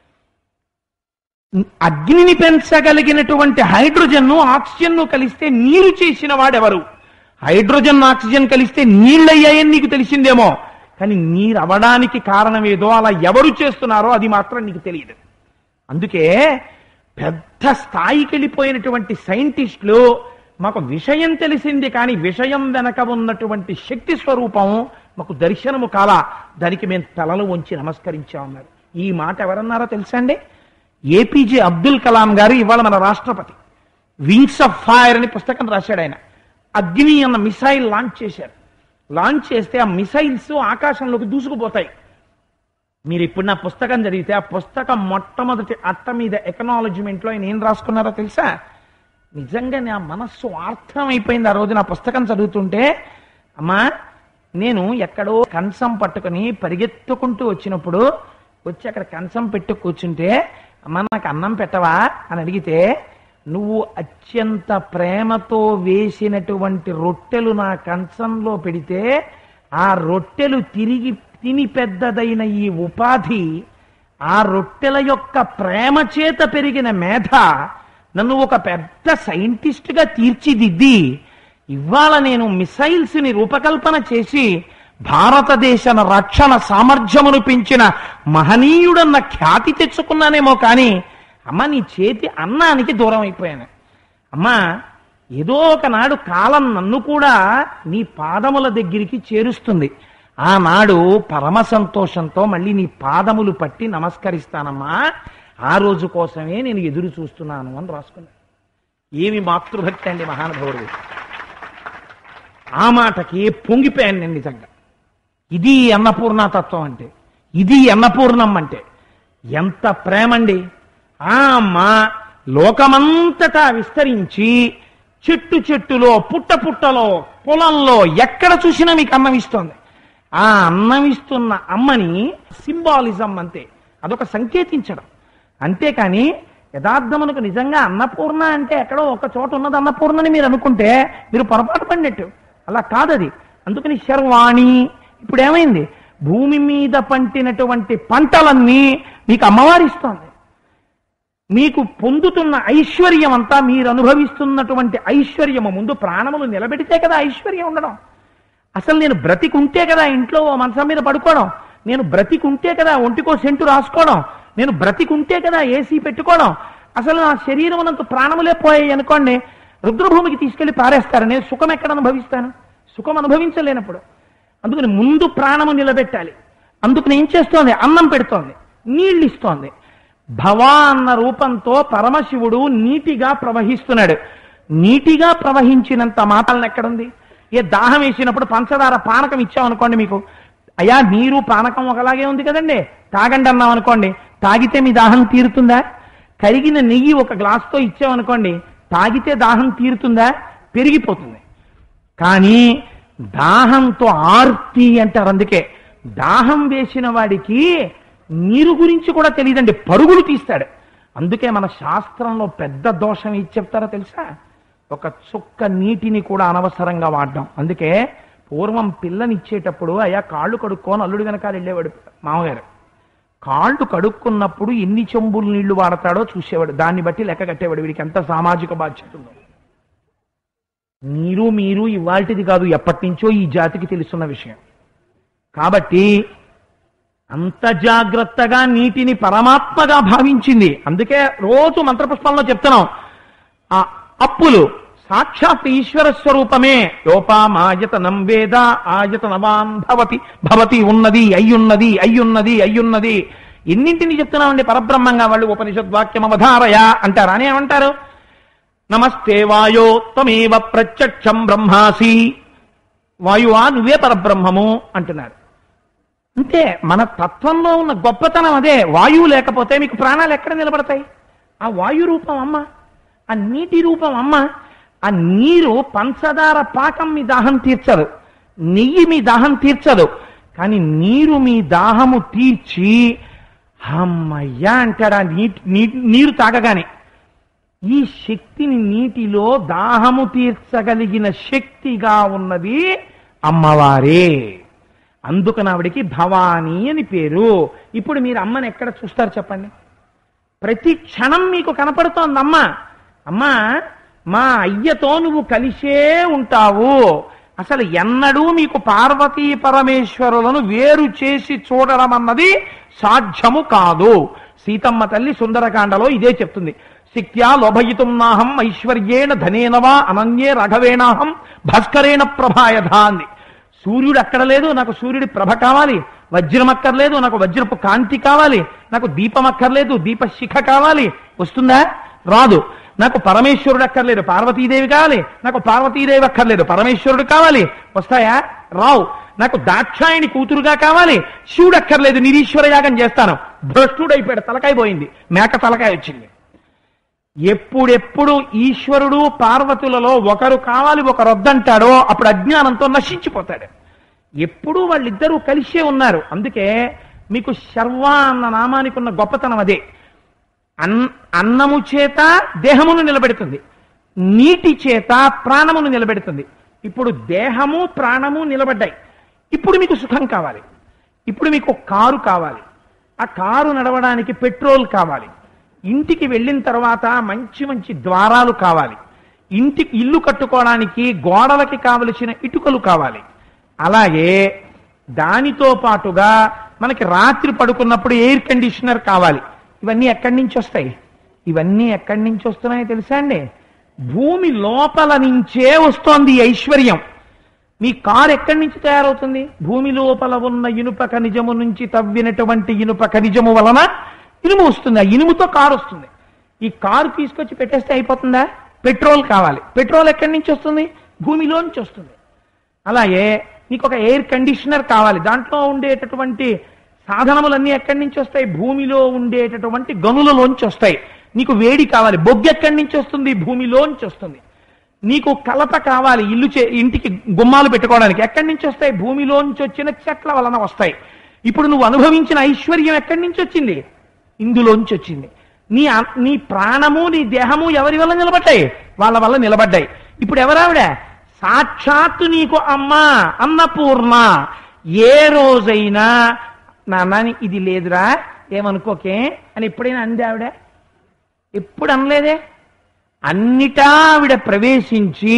అగ్నిని పెంచగలిగినటువంటి హైడ్రోజన్ను ఆక్సిజన్ను కలిస్తే నీరు చేసిన వాడెవరు? హైడ్రోజన్ ఆక్సిజన్ కలిస్తే నీళ్ళయ్యాయని నీకు తెలిసిందేమో, కానీ నీరు అవడానికి కారణం ఏదో అలా ఎవరు చేస్తున్నారో అది మాత్రం నీకు తెలియదు. అందుకే పెద్ద స్థాయికి వెళ్ళిపోయినటువంటి సైంటిస్టులు మాకు విషయం తెలిసింది, కానీ విషయం వెనక ఉన్నటువంటి శక్తి స్వరూపం మాకు దర్శనము కాల, దానికి మేము తలలు వంచి నమస్కరించామన్నారు. ఈ మాట ఎవరన్నారో తెలుసా అండి? ఏపీజే అబ్దుల్ కలాం గారు, ఇవాళ మన రాష్ట్రపతి. వింగ్స్ ఆఫ్ ఫైర్ అని పుస్తకం రాశాడు ఆయన. అగ్ని అన్న మిసైల్ లాంచ్ చేశారు. లాంచ్ చేస్తే ఆ మిసైల్స్ ఆకాశంలోకి దూసుకుపోతాయి. మీరు ఇప్పుడు నా పుస్తకం చదివితే ఆ పుస్తకం మొట్టమొదటి అట్ట మీద ఎకనాలజ్మెంట్లో ఆయన ఏం రాసుకున్నారో తెలుసా? నిజంగా నా మనస్సు అర్థమైపోయింది ఆ రోజు నా పుస్తకం చదువుతుంటే. అమ్మా, నేను ఎక్కడో కంచం పట్టుకుని పరిగెత్తుకుంటూ వచ్చినప్పుడు వచ్చి అక్కడ కంచం పెట్టు కూర్చుంటే, అమ్మ నాకు అన్నం పెట్టవా అని అడిగితే, నువ్వు అత్యంత ప్రేమతో వేసినటువంటి రొట్టెలు నా కంచంలో పెడితే ఆ రొట్టెలు తిరిగి తిని పెద్దదైన ఈ ఉపాధి, ఆ రొట్టెల యొక్క ప్రేమ చేత పెరిగిన మేధ నన్ను ఒక పెద్ద సైంటిస్ట్గా తీర్చిదిద్ది ఇవాళ నేను మిసైల్స్ని రూపకల్పన చేసి భారతదేశ రక్షణ సామర్థ్యమును పెంచిన మహనీయుడన్న ఖ్యాతి తెచ్చుకున్నానేమో, కానీ అమ్మ నీ చేతి అన్నానికి దూరం అయిపోయాను. అమ్మా, ఏదో ఒకనాడు కాలం నన్ను కూడా నీ పాదముల దగ్గరికి చేరుస్తుంది. ఆనాడు పరమ సంతోషంతో మళ్ళీ నీ పాదములు పట్టి నమస్కరిస్తానమ్మా. ఆ రోజు కోసమే నేను ఎదురు చూస్తున్నాను అని రాసుకున్నాను. ఏమి మాతృభక్తి అండి మహానుభావుడు. ఆ మాటకి పొంగిపోయాను నేను నిజంగా. ఇది అన్నపూర్ణతత్వం అంటే, ఇది అన్నపూర్ణం అంటే ఎంత ప్రేమండి. ఆ అమ్మ లోకమంతటా విస్తరించి చెట్టు చెట్టులో పుట్ట పుట్టలో పొలంలో ఎక్కడ చూసినా మీకు అన్నం ఇస్తోంది. ఆ అన్నం ఇస్తున్న అమ్మని సింబాలిజం అంతే, అదొక సంకేతించడం. అంతేకాని యథార్థమునకు నిజంగా అన్నపూర్ణ అంటే ఎక్కడో ఒక చోట ఉన్నది అన్నపూర్ణని మీరు అనుకుంటే మీరు పొరపాటు పడినట్టు. అలా కాదది. అందుకని శర్వాణి ఇప్పుడు ఏమైంది, భూమి మీద పంటినటువంటి పంటలన్నీ మీకు అమ్మవారిస్తోంది. మీకు పొందుతున్న ఐశ్వర్యం అంతా మీరు అనుభవిస్తున్నటువంటి ఐశ్వర్యము ముందు ప్రాణములు నిలబెడితే కదా ఐశ్వర్యం ఉండడం. అసలు నేను బ్రతికుంటే కదా ఇంట్లో మనసం మీద పడుకోవడం, నేను బ్రతికుంటే కదా ఒంటికో సెంటు రాసుకోవడం, నేను బ్రతికుంటే కదా ఏసీ పెట్టుకోవడం. అసలు నా శరీరం అంత ప్రాణములే పోయాయి అనుకోండి, రుద్రభూమికి తీసుకెళ్లి పారేస్తారు. నేను సుఖం ఎక్కడ అనుభవిస్తాను? సుఖం అనుభవించలేనప్పుడు. అందుకని ముందు ప్రాణము నిలబెట్టాలి. అందుకని ఏం చేస్తోంది, అన్నం పెడుతోంది, నీళ్ళు ఇస్తోంది. భవా అన్న రూపంతో పరమశివుడు నీటిగా ప్రవహిస్తున్నాడు. నీటిగా ప్రవహించినంత మాటలను ఎక్కడుంది? ఏ దాహం వేసినప్పుడు పంచదార పానకం ఇచ్చామనుకోండి, మీకు అయ్యా నీరు పానకం ఒకలాగే ఉంది కదండి, తాగండి అన్నాం అనుకోండి, తాగితే మీ దాహం తీరుతుందా? కరిగిన నెయ్యి ఒక గ్లాసుతో ఇచ్చామనుకోండి, తాగితే దాహం తీరుతుందా? పెరిగిపోతుంది. కానీ దాహంతో ఆర్తి అంటారు. అందుకే దాహం వేసిన వాడికి నీరు గురించి కూడా తెలియదండి, పరుగులు తీస్తాడు. అందుకే మన శాస్త్రంలో పెద్ద దోషం ఏది చెప్తారో తెలుసా? ఒక చుక్క నీటిని కూడా అనవసరంగా వాడడం. అందుకే పూర్వం పిల్లనిచ్చేటప్పుడు అయ్యా కాళ్ళు కడుక్కొని అల్లుడు వెనకాల వెళ్ళేవాడు మామగారు. కాళ్ళు కడుక్కున్నప్పుడు ఎన్ని చెంబులు నీళ్లు వాడతాడో చూసేవాడు, దాన్ని బట్టి లెక్క కట్టేవాడు వీడికి ఎంత సామాజిక బాధ్యత ఉందో. నీరు మీరు ఇవాల్టిది కాదు, ఎప్పటి నుంచో ఈ జాతికి తెలుసున్న విషయం. కాబట్టి అంత జాగ్రత్తగా నీటిని పరమాత్మగా భావించింది. అందుకే రోజు మంత్రపుష్పంలో చెప్తున్నాం, ఆ అప్పులు సాక్షాత్ ఈశ్వర స్వరూపమే. యోపామాయతనం వేద ఆయతనవాన్ భవతి భవతి ఉన్నది అయ్యున్నది అయ్యున్నది అయ్యున్నది. ఎన్నింటినీ చెప్తున్నామండి పరబ్రహ్మంగా. వాళ్ళు ఉపనిషద్వాక్యం అవధారయ అంటారు. అని ఏమంటారు? నమస్తే వాయో త్వమేవ ప్రత్యక్షం బ్రహ్మాసి. వాయువా నువ్వే పరబ్రహ్మము అంటున్నారు. అంతే, మన తత్వంలో ఉన్న గొప్పతనం అదే. వాయువు లేకపోతే మీకు ప్రాణాలు ఎక్కడ నిలబడతాయి? ఆ వాయు రూపం అమ్మ, ఆ నీటి రూపం అమ్మ. ఆ నీరు పంచదార పాకం మీ దాహం తీర్చదు, నెయ్యి మీ దాహం తీర్చదు. కానీ నీరు మీ దాహము తీర్చి అమ్మయ్యా అంటాడు. ఆ నీరు తాగగానే ఈ శక్తిని, నీటిలో దాహము తీర్చగలిగిన శక్తిగా ఉన్నది అమ్మవారే. అందుకని ఆవిడికి భవానీ అని పేరు. ఇప్పుడు మీరు అమ్మని ఎక్కడ చూస్తారు చెప్పండి? ప్రతి క్షణం మీకు కనపడుతోంది అమ్మ. అమ్మా మా అయ్యతో నువ్వు కలిసే ఉంటావు. అసలు ఎన్నడూ మీకు పార్వతీ పరమేశ్వరులను వేరు చేసి చూడడం అన్నది సాధ్యము కాదు. సీతమ్మ తల్లి సుందరకాండలో ఇదే చెప్తుంది. శక్త్యా లోభయితుం నాహం ఐశ్వర్యేణ ధనేనవా అనన్యే రాఘవేణాహం భాస్కరేణ ప్రభాయధ అంది. సూర్యుడు అక్కడ లేదు, నాకు సూర్యుడి ప్రభ కావాలి. వజ్రం అక్కర్లేదు, నాకు వజ్రపు కాంతి కావాలి. నాకు దీపం అక్కర్లేదు, దీప శిఖ కావాలి. వస్తుందా? రాదు. నాకు పరమేశ్వరుడు అక్కర్లేదు, పార్వతీదేవి కావాలి. నాకు పార్వతీదేవి అక్కర్లేదు, పరమేశ్వరుడు కావాలి. వస్తాయా? రావు. నాకు దాక్షాయణి కూతురుగా కావాలి, శివుడు అక్కర్లేదు, నిరీశ్వర యాగం చేస్తాను. భ్రష్టుడైపోయాడు, తలకాయ పోయింది, మేక తలకాయ వచ్చింది. ఎప్పుడెప్పుడు ఈశ్వరుడు పార్వతులలో ఒకరు కావాలి ఒకరు వద్దంటాడో అప్పుడు అజ్ఞానంతో నశించిపోతాడు. ఎప్పుడూ వాళ్ళిద్దరూ కలిసే ఉన్నారు. అందుకే మీకు శర్వ అన్న నామానికి ఉన్న గొప్పతనం అదే. అన్నము చేత దేహమును నిలబెడుతుంది, నీటి చేత ప్రాణమును నిలబెడుతుంది. ఇప్పుడు దేహము ప్రాణము నిలబడ్డాయి. ఇప్పుడు మీకు సుఖం కావాలి, ఇప్పుడు మీకు కారు కావాలి. ఆ కారు నడవడానికి పెట్రోల్ కావాలి. ఇంటికి వెళ్ళిన తర్వాత మంచి మంచి ద్వారాలు కావాలి. ఇంటికి ఇల్లు కట్టుకోవడానికి గోడలకి కావలసిన ఇటుకలు కావాలి. అలాగే దానితో పాటుగా మనకి రాత్రి పడుకున్నప్పుడు ఎయిర్ కండిషనర్ కావాలి. ఇవన్నీ ఎక్కడి నుంచి వస్తాయి? ఇవన్నీ ఎక్కడి నుంచి వస్తున్నాయో తెలుసా అండి? భూమి లోపల నుంచే వస్తోంది ఈ ఐశ్వర్యం. మీ కారు ఎక్కడి నుంచి తయారవుతుంది? భూమి లోపల ఉన్న ఇనుప ఖనిజము నుంచి తవ్వినటువంటి ఇనుప ఖనిజము వలన ఇనుము వస్తుంది, ఆ ఇనుముతో కారు వస్తుంది. ఈ కారు తీసుకొచ్చి పెట్టేస్తే అయిపోతుందా? పెట్రోల్ కావాలి. పెట్రోల్ ఎక్కడి నుంచి వస్తుంది? భూమిలోంచి వస్తుంది. అలాగే నీకు ఒక ఎయిర్ కండిషనర్ కావాలి, దాంట్లో ఉండేటటువంటి సాధనములన్నీ ఎక్కడి నుంచి వస్తాయి? భూమిలో ఉండేటటువంటి గనులలోంచి వస్తాయి. నీకు వేడి కావాలి, బొగ్గు ఎక్కడి నుంచి వస్తుంది? భూమిలోంచి వస్తుంది. నీకు కలప కావాలి, ఇంటికి గుమ్మాలు పెట్టుకోవడానికి, ఎక్కడి నుంచి వస్తాయి? భూమిలోంచి వచ్చిన చెట్ల వలన వస్తాయి. ఇప్పుడు నువ్వు అనుభవించిన ఐశ్వర్యం ఎక్కడి నుంచి వచ్చింది? ఇందులోంచి వచ్చింది. నీ ప్రాణము నీ దేహము ఎవరి వల్ల నిలబడ్డాయి? వాళ్ళ వల్ల నిలబడ్డాయి. ఇప్పుడు ఎవరావిడ? సాక్షాత్తు నీకు అమ్మ అన్నపూర్ణ. ఏ రోజైనా నాన్న ఇది లేదురా ఏమనుకోకే అని ఎప్పుడైనా అంది ఆవిడ? ఎప్పుడు అనలేదే. అన్నిటా ఆవిడ ప్రవేశించి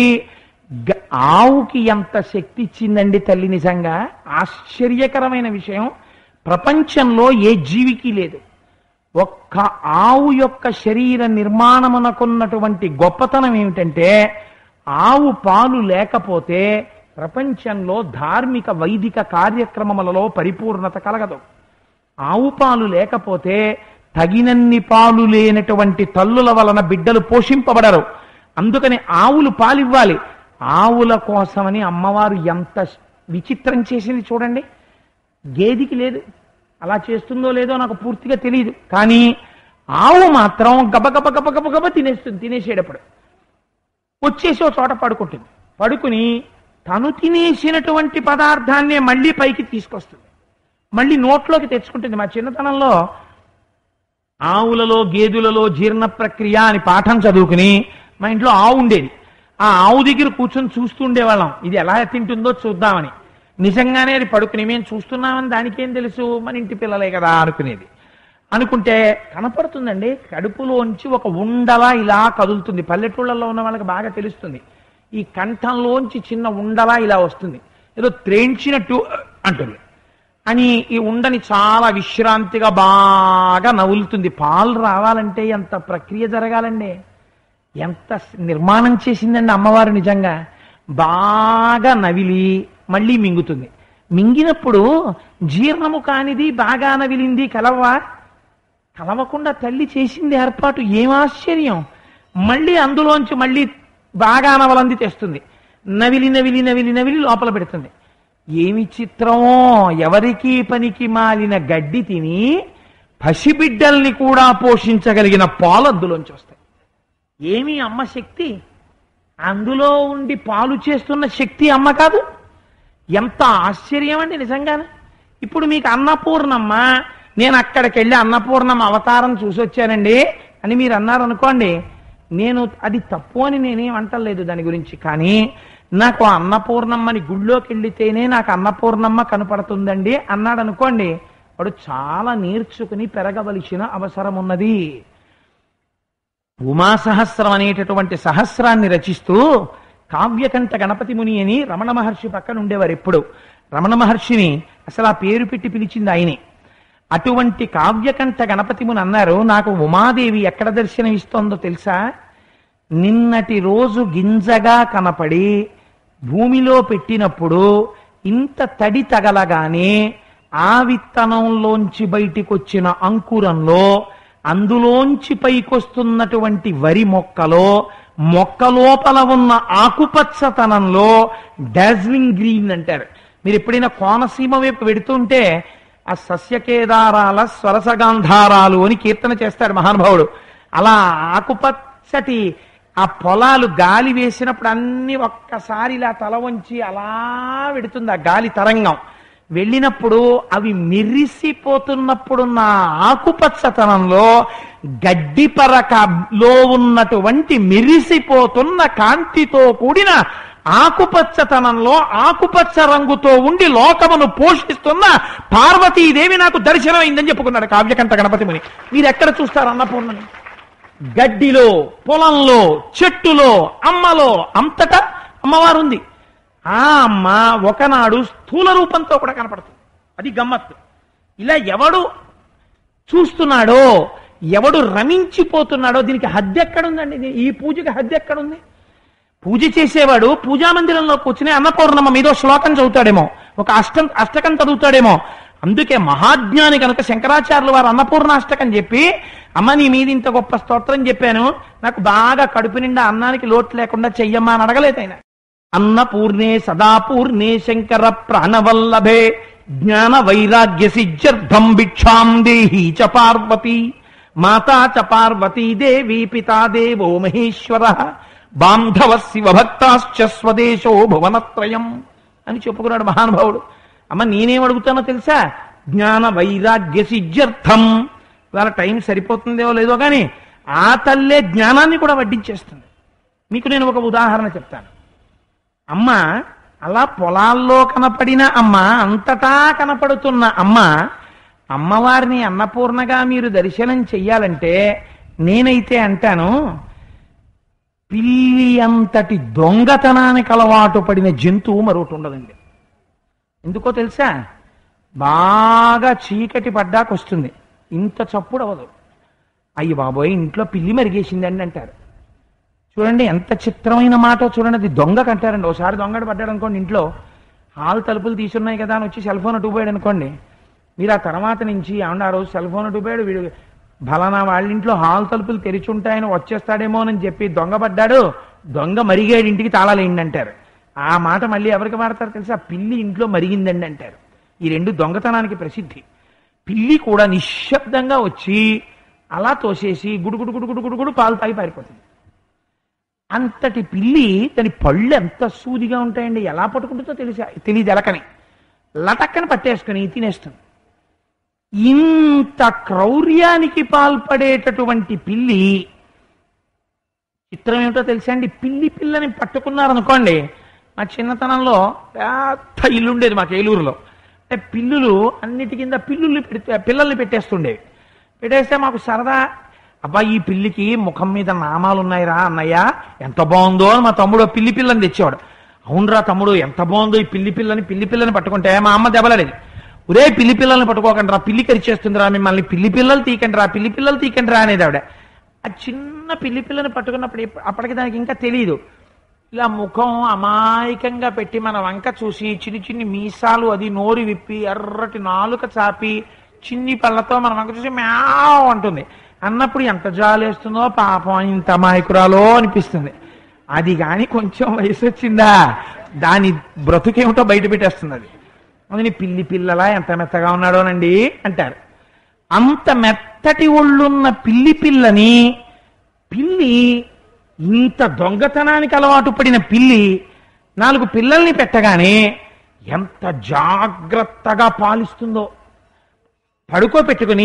ఆవుకి ఎంత శక్తి ఇచ్చిందండి తల్లి. నిజంగా ఆశ్చర్యకరమైన విషయం, ప్రపంచంలో ఏ జీవికి లేదు. ఒక్క ఆవు యొక్క శరీర నిర్మాణమునకున్నటువంటి గొప్పతనం ఏమిటంటే, ఆవు పాలు లేకపోతే ప్రపంచంలో ధార్మిక వైదిక కార్యక్రమములలో పరిపూర్ణత కలగదు. ఆవు పాలు లేకపోతే తగినన్ని పాలు లేనటువంటి తల్లుల వలన బిడ్డలు పోషింపబడరు. అందుకని ఆవులు పాలివ్వాలి. ఆవుల కోసమని అమ్మవారు ఎంత విచిత్రం చేసింది చూడండి. గేదికి లేదు, అలా చేస్తుందో లేదో నాకు పూర్తిగా తెలియదు. కానీ ఆవు మాత్రం గబగబ గబగబ తినేస్తుంది. తినేసేటప్పుడు వచ్చేసి ఒక చోట పడుకుంటుంది. పడుకుని తను తినేసినటువంటి పదార్థాన్నే మళ్ళీ పైకి తీసుకొస్తుంది, మళ్ళీ నోట్లోకి తెచ్చుకుంటుంది. మా చిన్నతనంలో ఆవులలో గేదెలలో జీర్ణ ప్రక్రియ అని పాఠం చదువుకుని మా ఇంట్లో ఆవు ఉండేది. ఆ ఆవు దగ్గర కూర్చొని చూస్తూ ఉండేవాళ్ళం, ఇది ఎలా తింటుందో చూద్దామని. నిజంగానే అది పడుకుని మేము చూస్తున్నామని దానికేం తెలుసు, మన ఇంటి పిల్లలే కదా అనుకునేది. అనుకుంటే కనపడుతుందండి, కడుపులోంచి ఒక ఉండలా ఇలా కదులుతుంది. పల్లెటూళ్ళల్లో ఉన్న వాళ్ళకి బాగా తెలుస్తుంది. ఈ కంఠంలోంచి చిన్న ఉండలా ఇలా వస్తుంది, ఏదో త్రేంచినట్టు అంటుంది. అని ఈ ఉండని చాలా విశ్రాంతిగా బాగా నవ్వులుతుంది. పాలు రావాలంటే ఎంత ప్రక్రియ జరగాలండి, ఎంత నిర్మాణం చేసిందండి అమ్మవారు. నిజంగా బాగా నవిలి మళ్ళీ మింగుతుంది. మింగినప్పుడు జీర్ణము కానిది బాగా నవిలింది కలవా? కలవకుండా తల్లి చేసింది ఏర్పాటు. ఏం ఆశ్చర్యం! మళ్ళీ అందులోంచి మళ్ళీ బాగా నవలంది తెస్తుంది. నవిలి నవిలి నవిలి నవిలి లోపల పెడుతుంది. ఏమి చిత్రమో! ఎవరికి పనికి మాలిన గడ్డి తిని పసిబిడ్డల్ని కూడా పోషించగలిగిన పాలు అందులోంచి వస్తాయి. ఏమి అమ్మ శక్తి! అందులో ఉండి పాలు చేస్తున్న శక్తి అమ్మ కాదు? ఎంత ఆశ్చర్యం అండి నిజంగానే. ఇప్పుడు మీకు అన్నపూర్ణమ్మ, నేను అక్కడికి వెళ్ళి అన్నపూర్ణమ్మ అవతారం చూసొచ్చానండి అని మీరు అన్నారనుకోండి, నేను అది తప్పు అని నేనేం అంటలేదు దాని గురించి. కానీ నాకు అన్నపూర్ణమ్మని గుళ్ళోకి వెళ్లితేనే నాకు అన్నపూర్ణమ్మ కనపడుతుందండి అన్నాడు అనుకోండి, వాడు చాలా నేర్చుకుని పెరగవలసిన అవసరం ఉన్నది. ఉమాసహస్రం అనేటటువంటి సహస్రాన్ని రచిస్తూ కావ్యకంఠ గణపతి ముని అని రమణ మహర్షి పక్కన ఉండేవారు. ఎప్పుడు రమణ మహర్షిని అసలు ఆ పేరు పెట్టి పిలిచింది ఆయనే. అటువంటి కావ్యకంఠ గణపతి ముని అన్నారు, నాకు ఉమాదేవి ఎక్కడ దర్శనం ఇస్తోందో తెలుసా? నిన్నటి రోజు గింజగా కనపడి భూమిలో పెట్టినప్పుడు ఇంత తడి తగలగానే ఆ విత్తనంలోంచి బయటికొచ్చిన అంకురంలో అందులోంచి పైకొస్తున్నటువంటి వరి మొక్క లోపల ఉన్న ఆకుపచ్చతనంలో డార్జిలింగ్ గ్రీన్ అంటారు. మీరు ఎప్పుడైనా కోనసీమ వైపు వెడుతుంటే ఆ సస్యకేదారాల స్వరసగాంధారాలు అని కీర్తన చేస్తాడు మహానుభావుడు. అలా ఆకుపచ్చటి ఆ పొలాలు గాలి వేసినప్పుడు అన్ని ఒక్కసారి ఇలా తల వంచి అలా వెడుతుంది ఆ గాలి తరంగం. వెళ్ళినప్పుడు అవి మెరిసిపోతున్నప్పుడున్న ఆకుపచ్చతనంలో గడ్డి పరకలో ఉన్నటువంటి మెరిసిపోతున్న కాంతితో కూడిన ఆకుపచ్చతనంలో ఆకుపచ్చ రంగుతో ఉండి లోకమును పోషిస్తున్న పార్వతీదేవి నాకు దర్శనమైందని చెప్పుకున్నాడు కావ్యకంఠ గణపతి ముని. మీరు ఎక్కడ చూస్తారు అన్నపూర్ణని? గడ్డిలో, పొలంలో, చెట్టులో, అమ్మలో, అంతటా అమ్మవారు ఉంది. ఆ అమ్మ ఒకనాడు స్థూల రూపంతో కూడా కనపడుతుంది. అది గమ్మత్తు. ఇలా ఎవడు చూస్తున్నాడో, ఎవడు రమించిపోతున్నాడో దీనికి హద్దు ఎక్కడుందండి? ఈ పూజకి హద్దు ఎక్కడుంది? పూజ చేసేవాడు పూజామందిరంలో కూర్చుని అన్నపూర్ణమ్మ మీదో శ్లోకం చదువుతాడేమో, ఒక అష్టకం చదువుతాడేమో. అందుకే మహాజ్ఞాని కనుక శంకరాచార్యులు వారు అన్నపూర్ణాష్టకం చెప్పి, అమ్మ నీ మీద ఇంత గొప్ప స్తోత్రం చెప్పాను, నాకు బాగా కడుపు నిండా అన్నానికి లోటు లేకుండా చెయ్యమ్మా అని అడగలేదు ఆయన. అన్నపూర్ణే సదాపూర్ణే శంకర ప్రాణవల్లభే జ్ఞాన వైరాగ్య సిద్ధ్యర్థం భిక్షాం దేహీ చ పార్వతీ మాతా చ పార్వతీ దేవీ పితా దేవో మహేశ్వర బాంధవ శివభక్తాశ్చ స్వదేశో భువనత్రయం అని చెప్పుకున్నాడు మహానుభావుడు. అమ్మ నేనేం అడుగుతానో తెలుసా? జ్ఞాన వైరాగ్య సిద్ధ్యర్థం. ఇవాళ టైం సరిపోతుందేమో లేదో కానీ ఆ తల్లే జ్ఞానాన్ని కూడా వడ్డించేస్తుంది. మీకు నేను ఒక ఉదాహరణ చెప్తాను. అమ్మ అలా పొలాల్లో కనపడిన అమ్మ, అంతటా కనపడుతున్న అమ్మ, అమ్మవారిని అన్నపూర్ణగా మీరు దర్శనం చెయ్యాలంటే నేనైతే అంటాను, పిల్లి అంతటి దొంగతనానికి అలవాటు పడిన జంతువు మరొకటి ఉండదండి. ఎందుకో తెలుసా? బాగా చీకటి పడ్డాకొస్తుంది, ఇంత చప్పుడు అవ్వదు. అయ్యి బాబోయ్ ఇంట్లో పిల్లి మరిగేసిందండి అంటారు. చూడండి ఎంత చిత్రమైన మాట చూడండి. అది దొంగకు అంటారండి. ఒకసారి దొంగడు పడ్డాడు అనుకోండి, ఇంట్లో హాల్ తలుపులు తీసున్నాయి కదా అని వచ్చి సెల్ ఫోన్ అటుపోయాడు అనుకోండి, మీరు ఆ తర్వాత నుంచి ఏమన్నా ఆ రోజు సెల్ ఫోన్ అటుపోయాడు, వీడు ఫలానా వాళ్ళ ఇంట్లో హాల్ తలుపులు తెరిచుంటాయని వచ్చేస్తాడేమో అని చెప్పి దొంగ పడ్డాడు, దొంగ మరిగాడు, ఇంటికి తాళాలేయండి అంటారు. ఆ మాట మళ్ళీ ఎవరికి వాడతారు తెలుసా? పిల్లి ఇంట్లో మరిగిందండి అంటారు. ఈ రెండు దొంగతనానికి ప్రసిద్ధి. పిల్లి కూడా నిశ్శబ్దంగా వచ్చి అలా తోసేసి గుడుగుడు గుడుగుడు గుడుగుడు పాలు తాగి పారిపోతుంది. అంతటి పిల్లి దాని పళ్ళు ఎంత సూదిగా ఉంటాయండి, ఎలా పట్టుకుంటుందో తెలియదు, ఎలకని లటక్కని పట్టేసుకుని తినేస్తుంది. ఇంత క్రౌర్యానికి పాల్పడేటటువంటి పిల్లి, చిత్రం ఏమిటో తెలుసా అండి? పిల్లని పట్టుకున్నారనుకోండి, మా చిన్నతనంలో పెద్ద ఇల్లు ఉండేది మాకు ఏలూరులో. అంటే పిల్లులు అన్నిటి కింద పిల్లల్ని పెట్టేస్తుండేవి. పెట్టేస్తే మాకు సరదా, అబ్బా ఈ పిల్లికి ముఖం మీద నామాలు ఉన్నాయిరా అన్నయ్య, ఎంత బాగుందో అని మా తమ్ముడు పిల్లని తెచ్చేవాడు. అవునరా తమ్ముడు ఎంత బాగుందో ఈ పిల్లిని పట్టుకుంటే మా అమ్మ దెబ్బలాడేది. ఒరే పిల్లిని పట్టుకోకండి రా, పిల్లి కరిచేస్తుందిరా, మిమ్మల్ని పిల్లిపిల్లలు తీకండి రా అనేది ఆవిడ. ఆ చిన్న పిల్లిని పట్టుకున్నప్పుడు అప్పటికి దానికి ఇంకా తెలియదు. ఇలా ముఖం అమాయకంగా పెట్టి మన వంక చూసి చిన్ని మీసాలు అది నోరు విప్పి ఎర్రటి నాలుక చాపి చిన్ని పళ్ళతో మన వంక చూసి మ్యావ్ అంటుంది. అన్నప్పుడు ఎంత జాలేస్తుందో, పాపం ఇంత అమాయకురాలో అనిపిస్తుంది. అది కానీ కొంచెం వయసు వచ్చిందా దాని బ్రతుకేమిటో బయట పెట్టేస్తుంది. అది అందుని పిల్లలా ఎంత మెత్తగా ఉన్నాడోనండి అంటారు. అంత మెత్తటి ఒళ్ళున్న పిల్లని ఇంత దొంగతనానికి అలవాటు పడిన పిల్లి 4 పిల్లల్ని పెట్టగానే ఎంత జాగ్రత్తగా పాలిస్తుందో. పడుకోపెట్టుకుని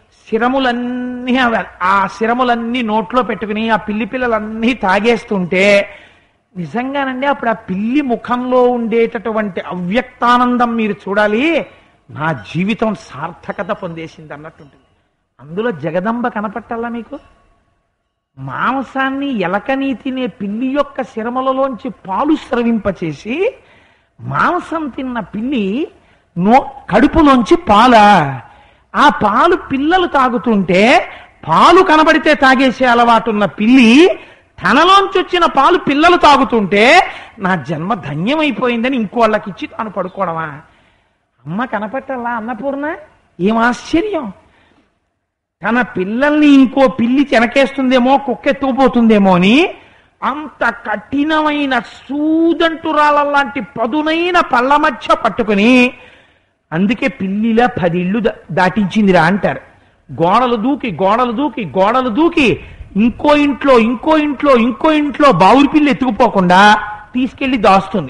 శిరములన్నీ నోట్లో పెట్టుకుని ఆ పిల్లలన్నీ తాగేస్తుంటే నిజంగానండి అప్పుడు ఆ పిల్లి ముఖంలో ఉండేటటువంటి అవ్యక్తానందం మీరు చూడాలి. నా జీవితం సార్థకత పొందేసింది అన్నట్టుంటుంది. అందులో జగదంబ కనపట్టాలా మీకు? మాంసాన్ని ఎలకని తినే పిల్లి యొక్క శిరములలోంచి పాలు స్రవింపచేసి మాంసం తిన్న పిల్లి కడుపులోంచి ఆ పాలు పిల్లలు తాగుతుంటే పాలు కనబడితే తాగేసే అలవాటున్న పిల్లి తనలోంచి వచ్చిన పాలు పిల్లలు తాగుతుంటే నా జన్మ ధన్యమైపోయిందని ఇంకోళ్ళకి ఇచ్చి తాను పడుకోవడమా? అమ్మ కనపట్టాలా అన్నపూర్ణ? ఏం ఆశ్చర్యం! తన పిల్లల్ని ఇంకో పిల్లి చెనకేస్తుందేమో, కుక్కెత్తుకుపోతుందేమో అని అంత కఠినమైన సూదంటురాలలాంటి పదునైన పళ్ళ మధ్య పట్టుకుని, అందుకే పిల్లిలా 10 ఇళ్ళు దాటించిందిరా అంటారు. గోడలు దూకి ఇంకో ఇంట్లో బావురి పిల్లి ఎత్తుకుపోకుండా తీసుకెళ్లి దాస్తుంది.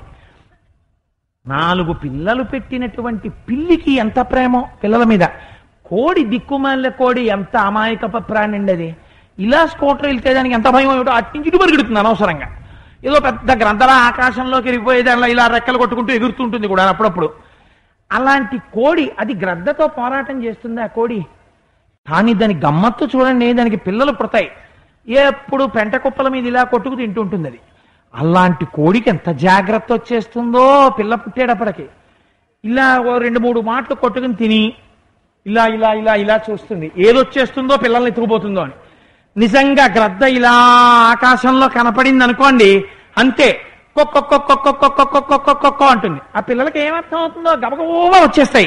4 పిల్లలు పెట్టినటువంటి పిల్లికి ఎంత ప్రేమో పిల్లల మీద. కోడి దిక్కుమాల కోడి ఎంత అమాయకప ప్రాణి అండి అది. ఇలా స్కూటర్ వెళ్తే దానికి ఎంత భయం ఏమిటో అట్టించుడు పరిగెడుతుంది అనవసరంగా. ఏదో పెద్ద గ్రంథాల ఆకాశంలోకి ఎగిరిపోయేది, అలా ఇలా రెక్కలు కొట్టుకుంటూ ఎగురుతుంటుంది కూడా అప్పుడప్పుడు. అలాంటి కోడి అది గ్రద్దతో పోరాటం చేస్తుంది ఆ కోడి. కానీ దాని గమ్మత్తు చూడండి, దానికి పిల్లలు పుడతాయి, ఎప్పుడు పెంట కుప్పల మీద ఇలా కొట్టుకు తింటుంటుంది అది. అలాంటి కోడికి ఎంత జాగ్రత్త వచ్చేస్తుందో పిల్ల పుట్టేటప్పటికి. ఇలా 2-3 మాటలు కొట్టుకుని తిని ఇలా చూస్తుంది, ఏదొచ్చేస్తుందో పిల్లల్ని ఎత్తుకుపోతుందో అని. నిజంగా గ్రద్ద ఇలా ఆకాశంలో కనపడింది అనుకోండి, అంతే కొక్కొక్కొక్కొక్కొక్కొక్కొక్కొక్కొక్కొక్కొ అంటుంది. ఆ పిల్లలకి ఏమర్థం అవుతుందో గబగబా వచ్చేస్తాయి.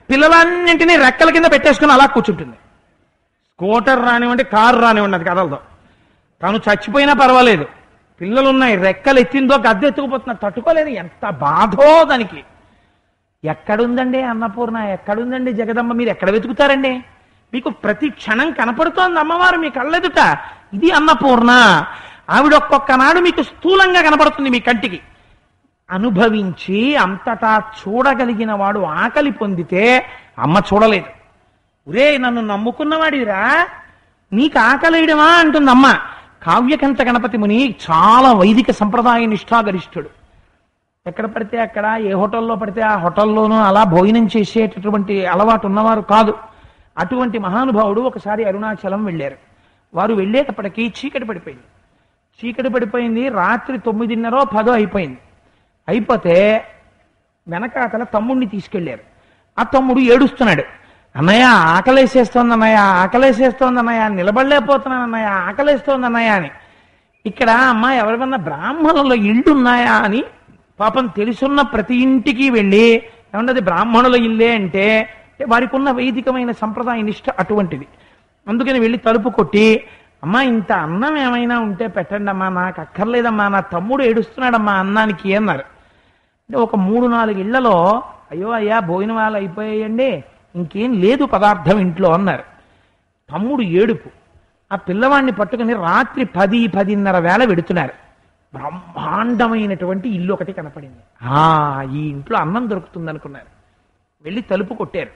పిల్లలన్నింటినీ రెక్కల కింద పెట్టేసుకుని అలా కూర్చుంటుంది. స్కూటర్ రానివ్వండి, కారు రానివ్వండి, అది కదలదు. తను చచ్చిపోయినా పర్వాలేదు, పిల్లలున్నాయి, రెక్కలు ఎత్తిందో గద్దె ఎత్తుకుపోతున్నారు, తట్టుకోలేదు. ఎంత బాధో దానికి. ఎక్కడుందండి అన్నపూర్ణ, ఎక్కడుందండి జగదమ్మ, మీరు ఎక్కడ వెతుకుతారండి? మీకు ప్రతి క్షణం కనపడుతోంది అమ్మవారు మీ కళ్ళెదుట. ఇది అన్నపూర్ణ. ఆవిడ ఒక్కొక్క నాడు మీకు స్థూలంగా కనపడుతుంది మీ కంటికి. అనుభవించి అంతటా చూడగలిగిన వాడు ఆకలి పొందితే అమ్మ చూడలేదు. ఒరే నన్ను నమ్ముకున్నవాడిరా, నీకు ఆకలేయడమా అంటుంది అమ్మ. కావ్యకంఠ గణపతి ముని చాలా వైదిక సంప్రదాయ నిష్ఠాగరిష్ఠుడు. ఎక్కడ పడితే అక్కడ, ఏ హోటల్లో పడితే ఆ హోటల్లోనూ అలా భోజనం చేసేటటువంటి అలవాటు ఉన్నవారు కాదు. అటువంటి మహానుభావుడు ఒకసారి అరుణాచలం వెళ్ళారు. వారు వెళ్ళేటప్పటికీ చీకటి పడిపోయింది. చీకటి పడిపోయింది, రాత్రి 9:30, 10 అయిపోయింది. అయిపోతే వెనకాతల తమ్ముడిని తీసుకెళ్లారు. ఆ తమ్ముడు ఏడుస్తున్నాడు. అన్నయ్య ఆకలేసేస్తోంది అన్నయ్య, ఆకలేసేస్తోంది అన్నయ్య, నిలబడలేకపోతున్నాను అన్నయ్య, ఆకలేస్తోంది అన్నయ్య అని. ఇక్కడ అమ్మ ఎవరికన్నా బ్రాహ్మణుల ఇళ్ళు ఉన్నాయా అని పాపం తెలుసున్న ప్రతి ఇంటికి వెళ్ళి, ఏమన్నది బ్రాహ్మణుల ఇల్లే అంటే వారికి ఉన్న వైదికమైన సంప్రదాయ నిష్ఠ అటువంటిది. అందుకని వెళ్ళి తలుపు కొట్టి, అమ్మా ఇంత అన్నం ఏమైనా ఉంటే పెట్టండి అమ్మా, నాకు అక్కర్లేదమ్మా, నా తమ్ముడు ఏడుస్తున్నాడమ్మా అన్నానికి అన్నారు. అంటే ఒక 3-4 ఇళ్లలో, అయ్యో అయ్యా భోజనాలు అయిపోయాయండి, ఇంకేం లేదు పదార్థం ఇంట్లో అన్నారు. తమ్ముడు ఏడుపు. ఆ పిల్లవాడిని పట్టుకుని రాత్రి 10-10:30 వేళ వెడుతున్నారు. బ్రహ్మాండమైనటువంటి ఇల్లు ఒకటి కనపడింది. ఈ ఇంట్లో అన్నం దొరుకుతుంది అనుకున్నారు. వెళ్ళి తలుపు కొట్టారు.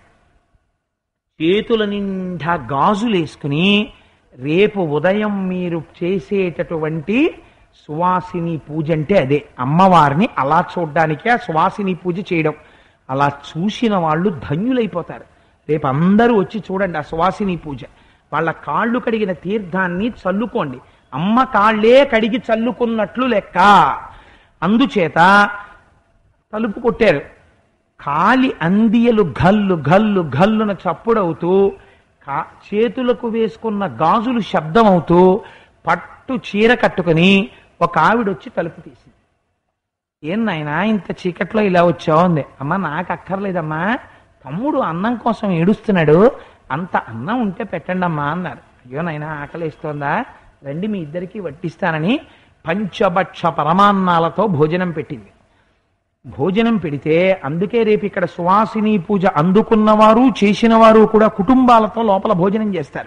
చేతుల నిండా గాజులేసుకుని, రేపు ఉదయం మీరు చేసేటటువంటి సువాసిని పూజ అంటే అదే, అమ్మవారిని అలా చూడ్డానికే ఆ సువాసిని పూజ చేయడం. అలా చూసిన వాళ్ళు ధన్యులైపోతారు. రేపు అందరూ వచ్చి చూడండి ఆ సువాసిని పూజ. వాళ్ళ కాళ్ళు కడిగిన తీర్థాన్ని చల్లుకోండి, అమ్మ కాళ్లే కడిగి చల్లుకున్నట్లు లెక్క. అందుచేత తలుపు కొట్టారు. కాలి అందియలు గల్లు గల్లు గల్లున చప్పుడవుతూ, చేతులకు వేసుకున్న గాజులు శబ్దం అవుతూ, పట్టు చీర కట్టుకుని ఒక ఆవిడొచ్చి తలుపు తీసింది. ఏం నాయనా ఇంత చీకట్లో ఇలా వచ్చావు అంది. అమ్మ నాకు అక్కర్లేదమ్మా, తమ్ముడు అన్నం కోసం ఏడుస్తున్నాడు, అంత అన్నం ఉంటే పెట్టండి అమ్మా అన్నారు. అయ్యో నాయనా ఆకలేస్తోందా, రండి మీ ఇద్దరికి వడ్డిస్తానని పంచభక్ష పరమాన్నాలతో భోజనం పెట్టింది. భోజనం పెడితే, అందుకే రేపు ఇక్కడ సువాసిని పూజ అందుకున్నవారు చేసిన వారు కూడా కుటుంబాలతో లోపల భోజనం చేస్తారు.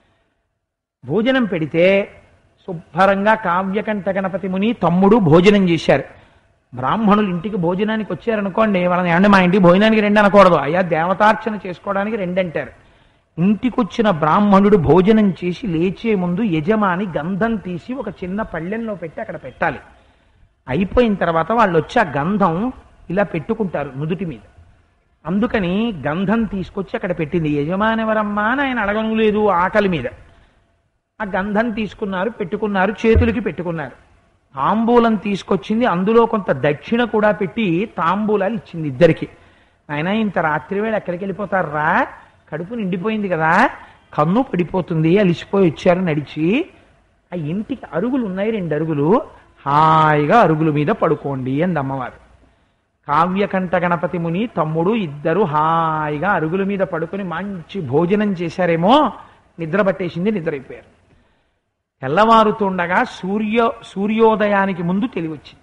భోజనం పెడితే శుభ్రంగా కావ్యకంఠ గణపతి ముని తమ్ముడు భోజనం చేశారు. బ్రాహ్మణులు ఇంటికి భోజనానికి వచ్చారనుకోండి, వాళ్ళని ఏమంటే మా ఇంటికి భోజనానికి 2 అనకూడదు, అయ్యా దేవతార్చన చేసుకోవడానికి 2 అంటారు. ఇంటికొచ్చిన బ్రాహ్మణుడు భోజనం చేసి లేచే ముందు యజమాని గంధం తీసి ఒక చిన్న పళ్ళెంలో పెట్టి అక్కడ పెట్టాలి. అయిపోయిన తర్వాత వాళ్ళు వచ్చి ఆ గంధం ఇలా పెట్టుకుంటారు నుదుటి మీద. అందుకని గంధం తీసుకొచ్చి అక్కడ పెట్టింది. యజమాని ఎవరమ్మా అని ఆయన అడగను లేదు, ఆకలి మీద. ఆ గంధం తీసుకున్నారు, పెట్టుకున్నారు, చేతులకి పెట్టుకున్నారు. తాంబూలం తీసుకొచ్చింది, అందులో కొంత దక్షిణ కూడా పెట్టి తాంబూలాలు ఇచ్చింది ఇద్దరికి. ఆయన ఇంత రాత్రి వేళ ఎక్కడికి వెళ్ళిపోతారా, కడుపు నిండిపోయింది కదా, కన్ను పడిపోతుంది, అలిసిపోయి వచ్చారు నడిచి. ఆ ఇంటికి అరుగులు ఉన్నాయి, 2 అరుగులు, హాయిగా అరుగుల మీద పడుకోండి అంది అమ్మవారు. కావ్యకంఠ గణపతి ముని తమ్ముడు ఇద్దరు హాయిగా అరుగుల మీద పడుకొని మంచి భోజనం చేశారేమో, నిద్ర పట్టేసింది, నిద్రైపోయారు. తెల్లవారుతుండగా సూర్యోదయానికి ముందు తెలివచ్చింది.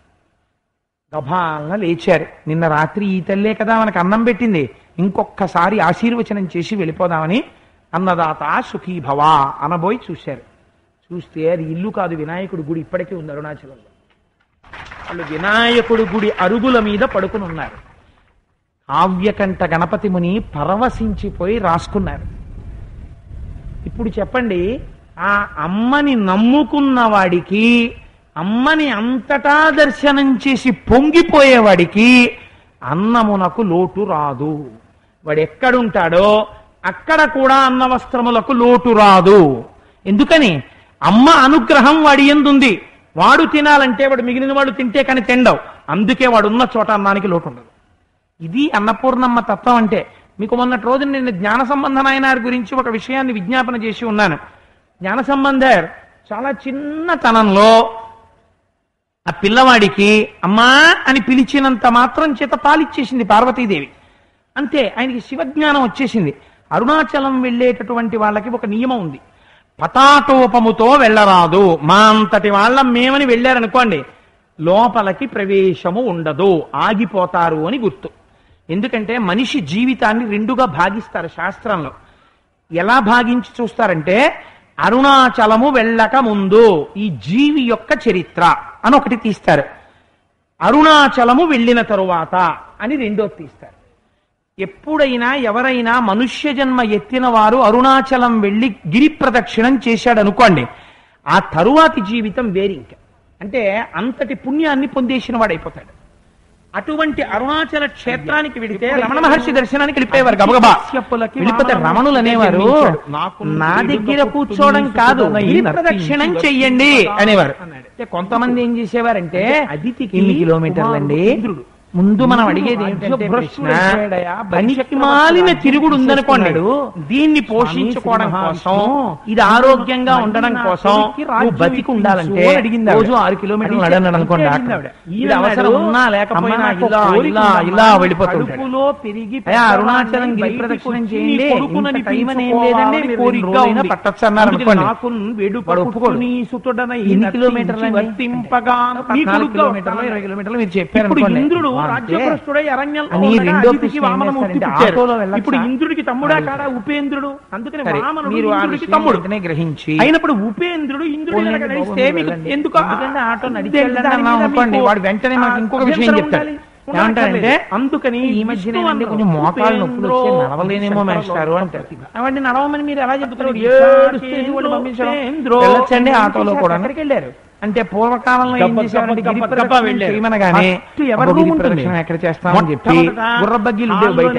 గభాలన లేచారు. నిన్న రాత్రి ఈ తల్లే కదా మనకు అన్నం పెట్టింది, ఇంకొక్కసారి ఆశీర్వచనం చేసి వెళ్ళిపోదామని అన్నదాత సుఖీభవ అనబోయి చూశారు. చూస్తే అది ఇల్లు కాదు, వినాయకుడి గుడి ఇప్పటికీ ఉంది అరుణాచలంలో. వాళ్ళు వినాయకుడి గుడి అరుగుల మీద పడుకుని ఉన్నారు. కావ్యకంఠ గణపతి ముని పరవశించిపోయి రాసుకున్నారు. ఇప్పుడు చెప్పండి, ఆ అమ్మని నమ్ముకున్న వాడికి, అమ్మని అంతటా దర్శనం చేసి పొంగిపోయేవాడికి అన్నమునకు లోటు రాదు. వాడు ఎక్కడుంటాడో అక్కడ కూడా అన్న వస్త్రములకు లోటు రాదు. ఎందుకని? అమ్మ అనుగ్రహం వాడి ఎందుంది. వాడు తినాలంటే వాడు మిగిలిన వాడు తింటే కానీ తిండవు. అందుకే వాడు ఉన్న చోట అన్నానికి లోటు ఉండదు. ఇది అన్నపూర్ణమ్మ తత్వం అంటే. మీకు మొన్నటి రోజు నేను జ్ఞాన సంబంధ నాయనార్ గురించి ఒక విషయాన్ని విజ్ఞాపన చేసి ఉన్నాను. జ్ఞాన సంబంధర్ చాలా చిన్నతనంలో ఆ పిల్లవాడికి అమ్మా అని పిలిచినంత మాత్రం చేత పాలిచ్చేసింది పార్వతీదేవి. అంతే, ఆయనకి శివజ్ఞానం వచ్చేసింది. అరుణాచలం వెళ్ళేటటువంటి వాళ్ళకి ఒక నియమం ఉంది, పతాటోపముతో వెళ్ళరాదు. మా అంతటి వాళ్ళం మేమని వెళ్ళారనుకోండి, లోపలికి ప్రవేశము ఉండదు, ఆగిపోతారు అని గుర్తు. ఎందుకంటే మనిషి జీవితాన్ని రెండుగా భాగిస్తారు శాస్త్రంలో. ఎలా భాగించి చూస్తారంటే, అరుణాచలము వెళ్ళక ముందు ఈ జీవి యొక్క చరిత్ర అని ఒకటి తీస్తారు, అరుణాచలము వెళ్ళిన తరువాత అని రెండోది తీస్తారు. ఎప్పుడైనా ఎవరైనా మనుష్య జన్మ ఎత్తిన వారు అరుణాచలం వెళ్ళి గిరి ప్రదక్షిణం చేశాడు అనుకోండి, ఆ తరువాతి జీవితం వేరింక. అంటే అంతటి పుణ్యాన్ని పొందేసిన వాడైపోతాడు. అటువంటి అరుణాచల క్షేత్రానికి వెళితే రమణ మహర్షి దర్శనానికి వెళ్ళిపోయేవారు గబగబా. వెళ్ళిపోతే రమణులు అనేవారు, నా దగ్గర కూర్చోవడం కాదు, గిరి ప్రదక్షిణం చెయ్యండి అనేవారు. కొంతమంది ఏం చేసేవారంటే, అదితికి 8 కిలోమీటర్లండి, ముందు మనం అడిగేది ఏంటంటే, పనికిమాలిన తిరుగుడు ఉందనుకోండి, దీన్ని పోషించుకోవడం కోసం, ఇది ఆరోగ్యంగా ఉండడం కోసం నువ్వు బతికి ఉండాలంటే రోజు 6 కిలోమీటర్లు నడన్నాడు అనుకోండి, ఇది అవసరం ఉన్నా లేకపోయినా ఇలా ఇలా ఇలా వెళ్ళిపోతుంది. అరుణాచలం గిరి ప్రదక్షిణం చేయండి, టైం అనేం లేదండి, కోరికగా పట్టచ్చు అన్నారు అనుకోండి, ఎన్ని కిలోమీటర్లు 14 కిలోమీటర్లు 20 కిలోమీటర్లు మీరు చెప్పారు. ఇప్పుడు ఇంద్రుడికి తమ్ముడా కాడా ఉపేంద్రుడు, అందుకని వామనుడు తమ్ముడు గ్రహించి అయినప్పుడు ఉపేంద్రుడు ఇంద్రుడు ఎందుకు ఆటో నడిచి అనుకోండి, వాడు వెంటనే మనకి ఇంకొక విషయం చెప్తాడు. ఏమంటారంటే, అందుకని ఈ మధ్యనే కొంచెం మోకాలు నొప్పులు వచ్చి నడవలేనేమో మేస్తారు అంటారు. అవన్నీ నడవమని మీరు ఎలా చెప్తారు? వెళ్ళొచ్చండి ఆటోలో కూడా. అక్కడికి వెళ్ళారు అంటే పూర్వకాలంలో ఏం చేసేవారంటే, గిరిమనగానే ఎక్కడ చేస్తామని చెప్పి గుర్రబగ్గీలు ఉండేవి బయట,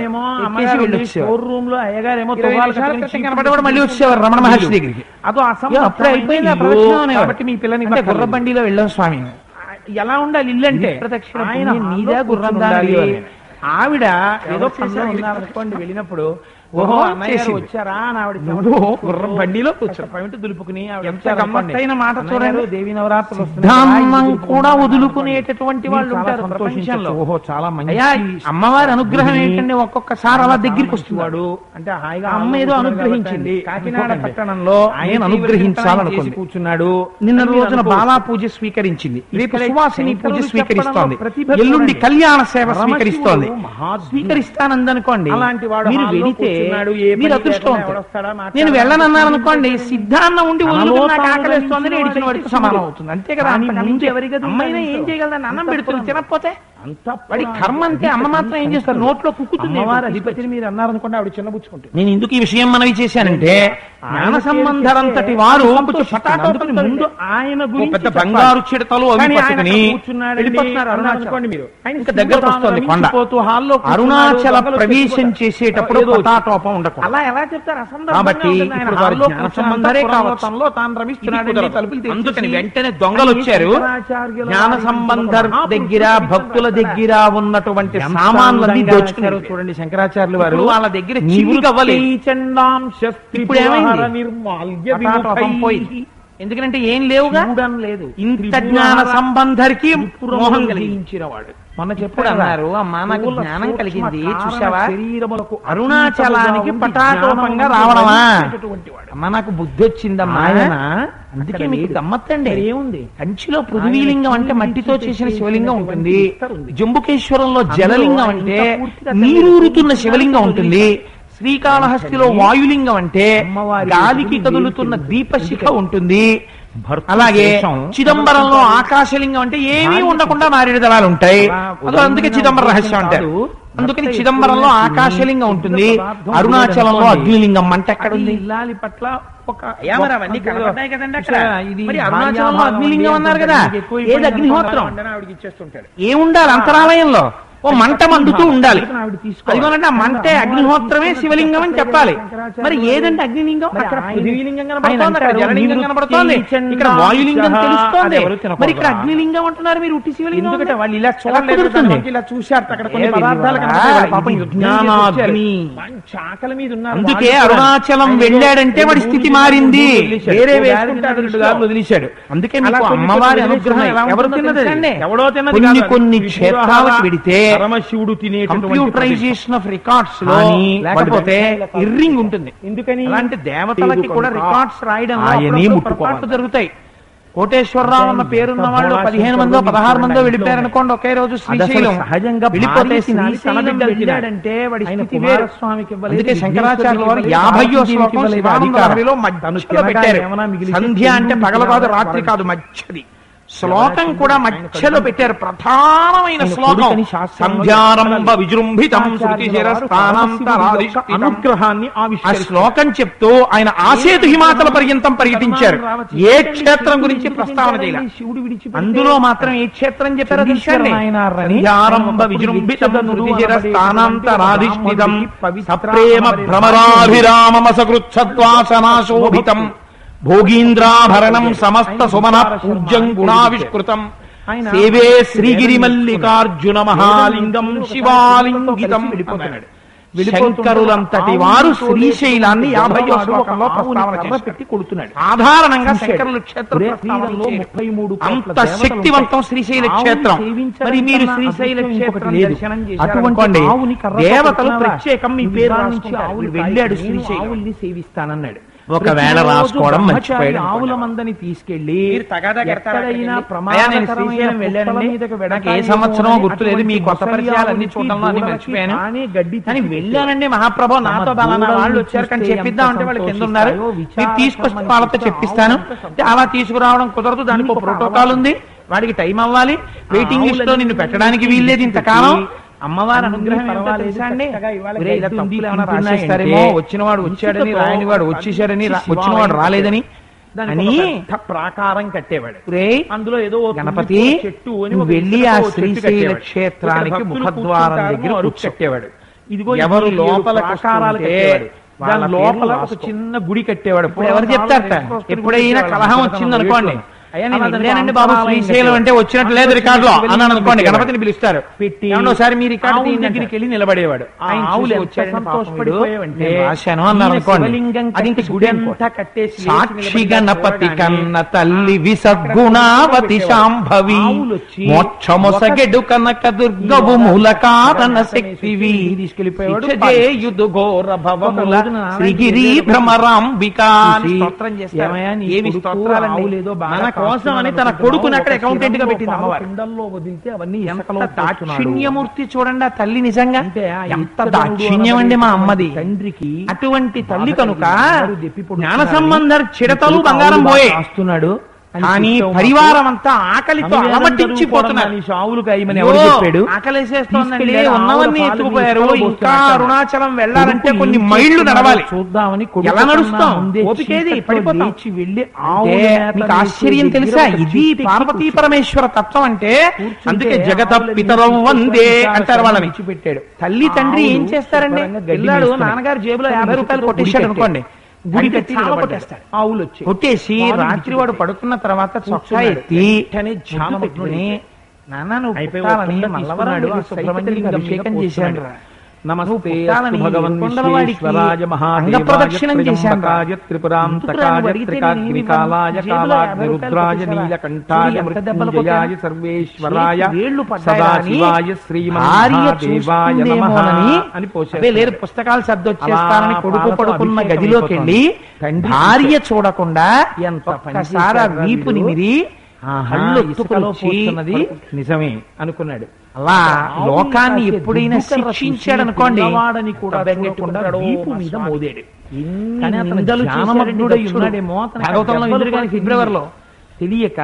రూమ్ లో అయ్యగారేమో కనబడి మళ్ళీ వచ్చేవారు రమణ మహర్షి దగ్గరికి. అదో అప్పుడే అయిపోయింది ఆ ప్రదక్షిణం కాబట్టి మీ పిల్లని గుర్రబండిలో వెళ్ళాం స్వామి. ఎలా ఉండాలి ఇల్లు అంటే, ఆయన నీదే గుర్రం ఆవిడ ఏదో ఉన్నారనుకోండి, వెళ్ళినప్పుడు ఓహో అన్నయ్య వచ్చారా అని ఆవిడ గుర్రం బండిలో కూర్చొని దులుపుకుని గమ్మత్తైన మాట చూడండి. దేవి నవరాత్రులు కూడా వదులుకునేటటువంటి వాళ్ళు ఉంటారు ప్రపంచంలో. ఓహో చాలా మంచి అమ్మవారి అనుగ్రహం ఏంటంటే, ఒక్కొక్కసారి అలా దగ్గరికి వస్తున్నాడు అంటే హాయిగా అమ్మ ఏదో అనుగ్రహించింది. కాకినాడ పట్టణంలో ఆయన అనుగ్రహించాలనుకుంది కూర్చున్నాడు. నిన్న రోజున బాలా పూజ స్వీకరించింది, రేపు సువాసిని పూజ స్వీకరిస్తోంది, ఎల్లుండి కళ్యాణ సేవ స్వీకరిస్తోంది. స్వీకరిస్తానందనుకోండి, అలాంటి వాడు మీరు వెళితే మీరు అదృష్టవంతుడు. నేను వెళ్ళనన్నాను అనుకోండి, సిద్ధాన్నం ఉండి నాకు ఆకలిస్తోందని ఏడిచిన వాడికి సమానం అవుతుంది. అంతే కదా. అమ్మాయినా ఏం చేయగలదని అన్నం పెడుతుంది, తినకపోతే వాడి కర్మ అంతే. అమ్మ మాత్రం ఏం చేస్తారు, నోట్లో కుక్కుతుంది. అధిపతిని మీరు అన్నారనుకోండి, ఆవిడ చిన్నబుచ్చుకుంటుంది. నేను ఎందుకు ఈ విషయం మనవి చేశానంటే, జ్ఞాన సంబంధరంతటి వారు ముందు ఆయన పెద్ద బంగారు చిడతలు అవి పట్టుకుని వెళ్ళిపోతున్నారు అరుణాచలం. మీరు ఇంకా దగ్గరకు వస్తుంది కొండ. అరుణాచల ప్రవేశం చేసేటప్పుడు పతాటోపం ఉండకూడదు. అలా ఎలా చెప్తారు? కాబట్టి ఇప్పుడు జ్ఞాన సంబంధరే కావచ్చంలో తాను రమిస్తున్నాడు. అందుకని వెంటనే దొంగలు వచ్చారు. జ్ఞాన సంబంధర్ దగ్గర, భక్తుల దగ్గర ఉన్నటువంటి సామాన్లన్నీ దోచుకున్నారు. చూడండి శంకరాచార్యులు వారు వాళ్ళ దగ్గర ఇప్పుడు ఏమైంది? ఎందుకంటే ఏం లేవుగా, లేదు. ఇంత జ్ఞాన సంబంధరికి మోహం కలిగించిన వాడు మొన్న చెప్పుడు అన్నారు, అమ్మా నాకు జ్ఞానం కలిగింది చూసావా, అరుణాచలానికి పటాటోపంగా రావడమా, అమ్మ నాకు బుద్ధి వచ్చిందమ్మా. అందుకే మీకు గమ్మత్తండి ఏముంది, కంచిలో పృథ్వీలింగం అంటే మట్టితో చేసిన శివలింగం ఉంటుంది, జంబుకేశ్వరంలో జలలింగం అంటే నీరూరుతున్న శివలింగం ఉంటుంది, శ్రీకాళహస్తిలో వాయులింగం అంటే గాలికి కదులుతున్న దీపశిఖ ఉంటుంది, అలాగే చిదంబరంలో ఆకాశలింగం అంటే ఏమీ ఉండకుండా మారేడు దళాలు ఉంటాయి. అందుకే చిదంబర రహస్యం అంటారు. అందుకని చిదంబరంలో ఆకాశలింగం ఉంటుంది, అరుణాచలంలో అగ్నిలింగం అంటే ఎక్కడ ఉంది? ఇల్లాలి పట్ల ఒక అవన్నీ కనబడ్డాయి కదండి అక్కడ. మరి అరుణాచలంలో అగ్నిలింగం అన్నారు కదా, ఏది అగ్నిహోత్రం ఏముండాలి అంతరాలయంలో? ఓ మంట మండుతూ ఉండాలి. అదిగోనంటే ఆ మంటే అగ్నిహోత్రమే శివలింగం అని చెప్పాలి. మరి ఏదంటే అగ్నిలింగం? అక్కడ పృథ్వీలింగం కనబడుతోంది, అక్కడ జలలింగం కనబడుతోంది, ఇక్కడ వాయులింగం తెలుస్తోంది, మరి ఇక్కడ అగ్నిలింగం అంటున్నారు మీరు. ఉట్టి శివలింగం ఎందుకంటే వాళ్ళు ఇలా చూడలేదు, ఇలా చూశారు. అక్కడ కొన్ని పదార్థాలు ఆకలి మీద ఉన్నారు. అందుకే అరుణాచలం వెళ్ళాడంటే వాడి స్థితి మారింది, వేరే వదిలేశాడు. అందుకే మీకు అమ్మవారి అనుగ్రహం ఎవరు తిన్నది? ఎవడో తిన్నది. కొన్ని క్షేత్రాలకు వెడితే పరమశివుడు తినే కంప్యూటరైజేషన్ ఆఫ్ రికార్డ్స్ లో లేకపోతే ఇర్రింగ్ ఉంటుంది. ఎందుకని అలాంటి దేవతలకి కూడా రికార్డ్స్ రాయడం ముట్టుకోవాలి జరుగుతాయి. కోటేశ్వరరావు అన్న పేరున్న వాళ్ళు 15 మందో 16 మందో వెళ్ళిపోయారనుకోండి ఒకే రోజు శ్రీశైలం. సహజంగా వెళ్ళిపోతే శ్రీశైలం వెళ్ళాడంటే వాడి స్థితి వేరు. అందుకే శంకరాచార్యుల వారు 50వ శ్లోకం శివానందలహరిలో మధ్యలో పెట్టారు. సంధ్య అంటే పగల కాదు రాత్రి కాదు మధ్యది శ్లోకం కూడా మధ్యలో పెట్టారు. ప్రధానమైన శ్లోకం సంధ్యారంభ విజృంభితం అనుగ్రహాన్ని ఆ శ్లోకం చెప్తూ ఆయన ఆసేతు హిమాచల పర్యంతం పర్యటించారు. ఏ క్షేత్రం గురించి ప్రస్తావన చేయాలి శివుడు విడిచి అందులో మాత్రం ఏ క్షేత్రం చెప్పారో సంధ్యారంభ విజృంభితం స్థానాంతరాధిష్ఠితం సప్రేమ భ్రమరాభిరామమసకృచ్ఛద్వాసనాశోభితం భోగీంద్రాభరణం సమస్త సుమన పూజ్యం గుణావిష్కృతం సేవే శ్రీగిరి మల్లికార్జున మహాలింగం శివాలింగితం. శంకరులంతటి వారు శ్రీశైలాన్ని 50వ శ్లోకంలో ప్రస్తావన పెట్టి కొడుతున్నాడు. సాధారణంగా శంకరుల క్షేత్రంలో 33 అంత శక్తివంతం శ్రీశైల క్షేత్రం. మరి మీరు శ్రీశైల క్షేత్రం దర్శనం చేశారనుకోండి, దేవతలు ప్రత్యేకం మీ పేరు వెళ్ళాడు శ్రీశైలం సేవిస్తానన్నాడు. ఒకవేళ రాసుకోవడం మర్చిపోయాడు, ఆవుల మందని తీసుకెళ్లి ఏ సంవత్సరం గుర్తులేదు, మీ కొత్త పరిచయాలన్నీ చూడడంలో అన్ని మర్చిపోయాను కానీ వెళ్ళానండి మహాప్రభు నాతో బాగా వాళ్ళు వచ్చారు కానీ చెప్పిద్దాం అంటే వాళ్ళు కింద ఉన్నారు, మీరు తీసుకొచ్చి వాళ్ళతో చెప్పిస్తాను. అలా తీసుకురావడం కుదరదు, దానికి ఒక ప్రోటోకాల్ ఉంది, వాడికి టైం అవ్వాలి, వెయిటింగ్ లిస్ట్ లో నిన్ను పెట్టడానికి వీల్లేదు ఇంతకాలం. అమ్మవారి అనుగ్రహం రాసిస్తారేమో, వచ్చినవాడు వచ్చాడని రాయని వాడు వచ్చేసాడని వచ్చినవాడు రాలేదని అని ప్రాకారం కట్టేవాడు. అందులో ఏదో గణపతి చెట్టు వెళ్ళి ఆ శ్రీశైల క్షేత్రానికి ముఖద్వారం దగ్గర కట్టేవాడు. ఇదిగో ఎవరు లోపల దాని లోపల ఒక చిన్న గుడి కట్టేవాడు. ఎవరు చెప్తారట, ఎప్పుడైనా కలహం వచ్చింది అనుకోండి, అయ్యానండి బాబు శ్రీశైలం అంటే వచ్చినట్టు లేదు రికార్డులో అన్నాను అనుకోండి, గణపతిని పిలుస్తారు పెట్టి ఒకసారి మీ రికార్డు దగ్గరికి వెళ్ళి నిలబడేవాడు. రాశాను అన్నారు అనుకోండి, అది ఇంకా గుడి అంతా కట్టేసి సాక్షి గణపతి కన్న తల్లి విసద్గుణావతి శాంభవి మోక్షమొసగెడు కనక దుర్గవు మూల కారణ శక్తివి తీసుకెళ్లిపోయాడు ఘోర భవముల శ్రీగిరి భ్రమరాంబికా స్తోత్రం చేస్తారు. ఏమి స్తోత్రాలు లేదో కోసం అని తన కొడుకుని అక్కడ అకౌంటెంట్ గా పెట్టింది అమ్మవారు. వదిలితే అవన్నీ దాక్షిణ్యమూర్తి చూడండి ఆ తల్లి, నిజంగా ఎంత దాక్షిణ్యం అండి మా అమ్మది. తండ్రికి అటువంటి తల్లి కనుక జ్ఞాన సంబంధ చిడతలు బంగారం పోయే వస్తున్నాడు, కానీ పరివారం అంతా ఆకలితో అలమట్టించిపోతున్నారు. ఆవులు కాయమని ఎవరు చెప్పాడు? ఆకలేసేస్తోందండి, ఉన్నవన్నీ ఎత్తుకుపోయారు. ఇంకా అరుణాచలం వెళ్ళాలంటే కొన్ని మైళ్లు నడవాలి, చూద్దామని ఎలా నడుస్తాం, ఓపికేది పడిపోతాం. వెళ్ళి మీకు ఆశ్చర్యం తెలుసా, ఇది పార్వతీ పరమేశ్వర తత్వం అంటే. అందుకే జగత పితరం వందే అంటారు వాళ్ళని. పెట్టాడు తల్లి తండ్రి ఏం చేస్తారండి, వెళ్ళాడు నాన్నగారు జేబులో 50 రూపాయలు కొట్టేశాడు అనుకోండి, గుడి కట్టి కొట్టేస్తాడు. ఆవులు వచ్చి కొట్టేసి రాత్రి వాడు పడుకున్న తర్వాత చొక్కా ఎత్తి ధ్యానం పెట్టుకుని నాన్న నువ్వు పుట్టాలని మల్లవరాడు సుబ్రహ్మణ్యం అభిషేకం చేశాడు. నమస్తే భగవన్ విశ్వేశ్వరాయ మహాదేవాయ త్ర్యంబకాయ త్రిపురాంతకాయ త్రికాగ్నికాలాయ కాలాగ్నిరుద్రాయ నీలకంఠాయ మృత్యుంజయాయ సర్వేశ్వరాయ సదాశివాయ శ్రీమన్నారాయణాయ నమః అని పోశారు. లేరు పుస్తకాలు సర్దొచ్చేస్తానని కొడుకు పడుకున్న గదిలోకి వెళ్ళి భార్య చూడకుండా ఒక్కసారి వీపు నిమిరి నిజమే అనుకున్నాడు. అలా లోకాన్ని ఎప్పుడైనా శిక్షించాడు అనుకోండి, వాడని కూడా వీపు మీద మోదాడు. భాగవతంలో ఇంద్రుడికి ఫిబ్రవరిలో తెలియక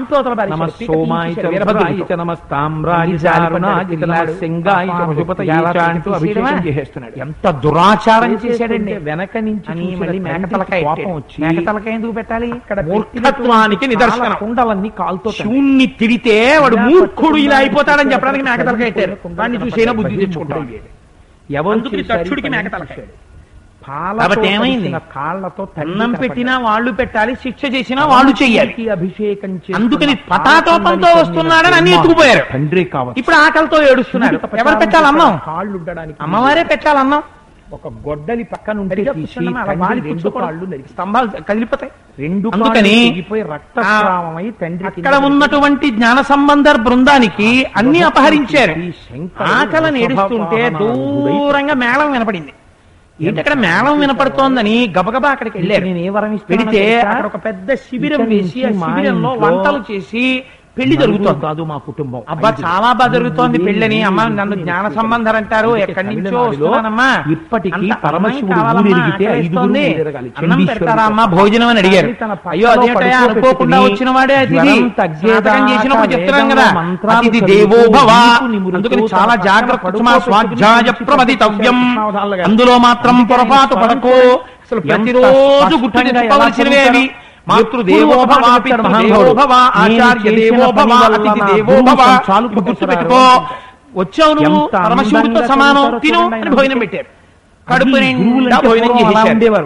ఎంత దురాచారం చేశాడండి. వెనక నుంచి మళ్ళీ మేకతలకాయ కోపం వచ్చి మేకతలకాయ ఎందుకు పెట్టాలి, మూర్ఖత్వానికి నిదర్శనం. కుండలన్నీ కాలుతో శివుణ్ణి తిరిగితే వాడు మూర్ఖుడు ఇలా అయిపోతాడని చెప్పడానికి మేకతలకాయ పెట్టారు. వాడిని చూసైనా బుద్ధి తెచ్చుకుంటాడు. ఎవరికి తక్షుడికి మేకతలకాయ. కాబట్టి ఏమైంది, కాళ్లతో అన్నం పెట్టినా వాళ్ళు పెట్టాలి, శిక్ష చేసినా వాళ్ళు చెయ్యాలి. అభిషేకం అందుకని పటాటోపంతో వస్తున్నాడని అన్ని ఎత్తుకుపోయారు. తండ్రి కావచ్చు, ఇప్పుడు ఆకలితో ఏడుస్తున్నాడు. ఎవరు పెట్టాలి అన్నం? కాళ్ళు ఉండడానికి అమ్మవారే పెట్టాలి అన్నం. ఒక గొడ్డలి పక్కన ఉంటే సరిగా తీసి కూర్చున్నామా? అలా తండ్రి వాలి రెండు పుచ్చుకోవడం. కాళ్ళు నరికి స్తంభాలు కదిలిపోతాయి. రెండు అందుకని తెగిపోయి రక్తస్రావమై తండ్రి అక్కడ ఉన్నటువంటి జ్ఞాన సంబంధ బృందానికి అన్ని అపహరించారు. ఆకలి నేడుస్తుంటే దూరంగా మేళం వినపడింది. ఏంటి అక్కడ మేళం వినపడుతోందని గబగబా అక్కడికి వెళ్ళారు. నేను ఏ వరం వెడితే అక్కడ ఒక పెద్ద శిబిరం వేసి ఆ శిబిరంలో వంటలు చేసి పెళ్లి జరుగుతోంది. కాదు మా కుటుంబం. అబ్బా చాలా బాగా జరుగుతోంది పెళ్ళని. అమ్మ నన్ను జ్ఞాన సంబంధం అంటారు, ఎక్కడి నుంచో వస్తున్నానమ్మా, ఇప్పటికీ అంత పరమశివుడు అన్నం కావాలమ్మా, ఊరెగితే ఆకలేస్తోంది, ఐదుగురు ఊరెగాలి. అన్నం చండీశ్వరుడు పెడతారా అమ్మా భోజనం అని అడిగారు. అయ్యో అదేంటయా అనుకోకుండా వచ్చిన వాడే అతిథి, స్నాతకం చేసినప్పుడు చెప్తున్నాం కదా అతిథి దేవో భవ, అందుకని చాలా జాగ్రత్త స్వాధ్యాయ ప్రమదితవ్యం, అందులో మాత్రం పొరపాటు పడకో. అసలు ప్రతిరోజు గుర్తు తెచ్చుకోవలసినవే అవి. మాతృదేవో భవ, పితృదేవో భవ, ఆచార్య దేవో భవ, అతిథి దేవో భవ. గుర్తు పెట్టుకో. వచ్చావు నువ్వు పరమశివుడితో సమానం, తిను అని భోజనం పెట్టారు. కడుపు నిండా భోజనం చేసేసారు.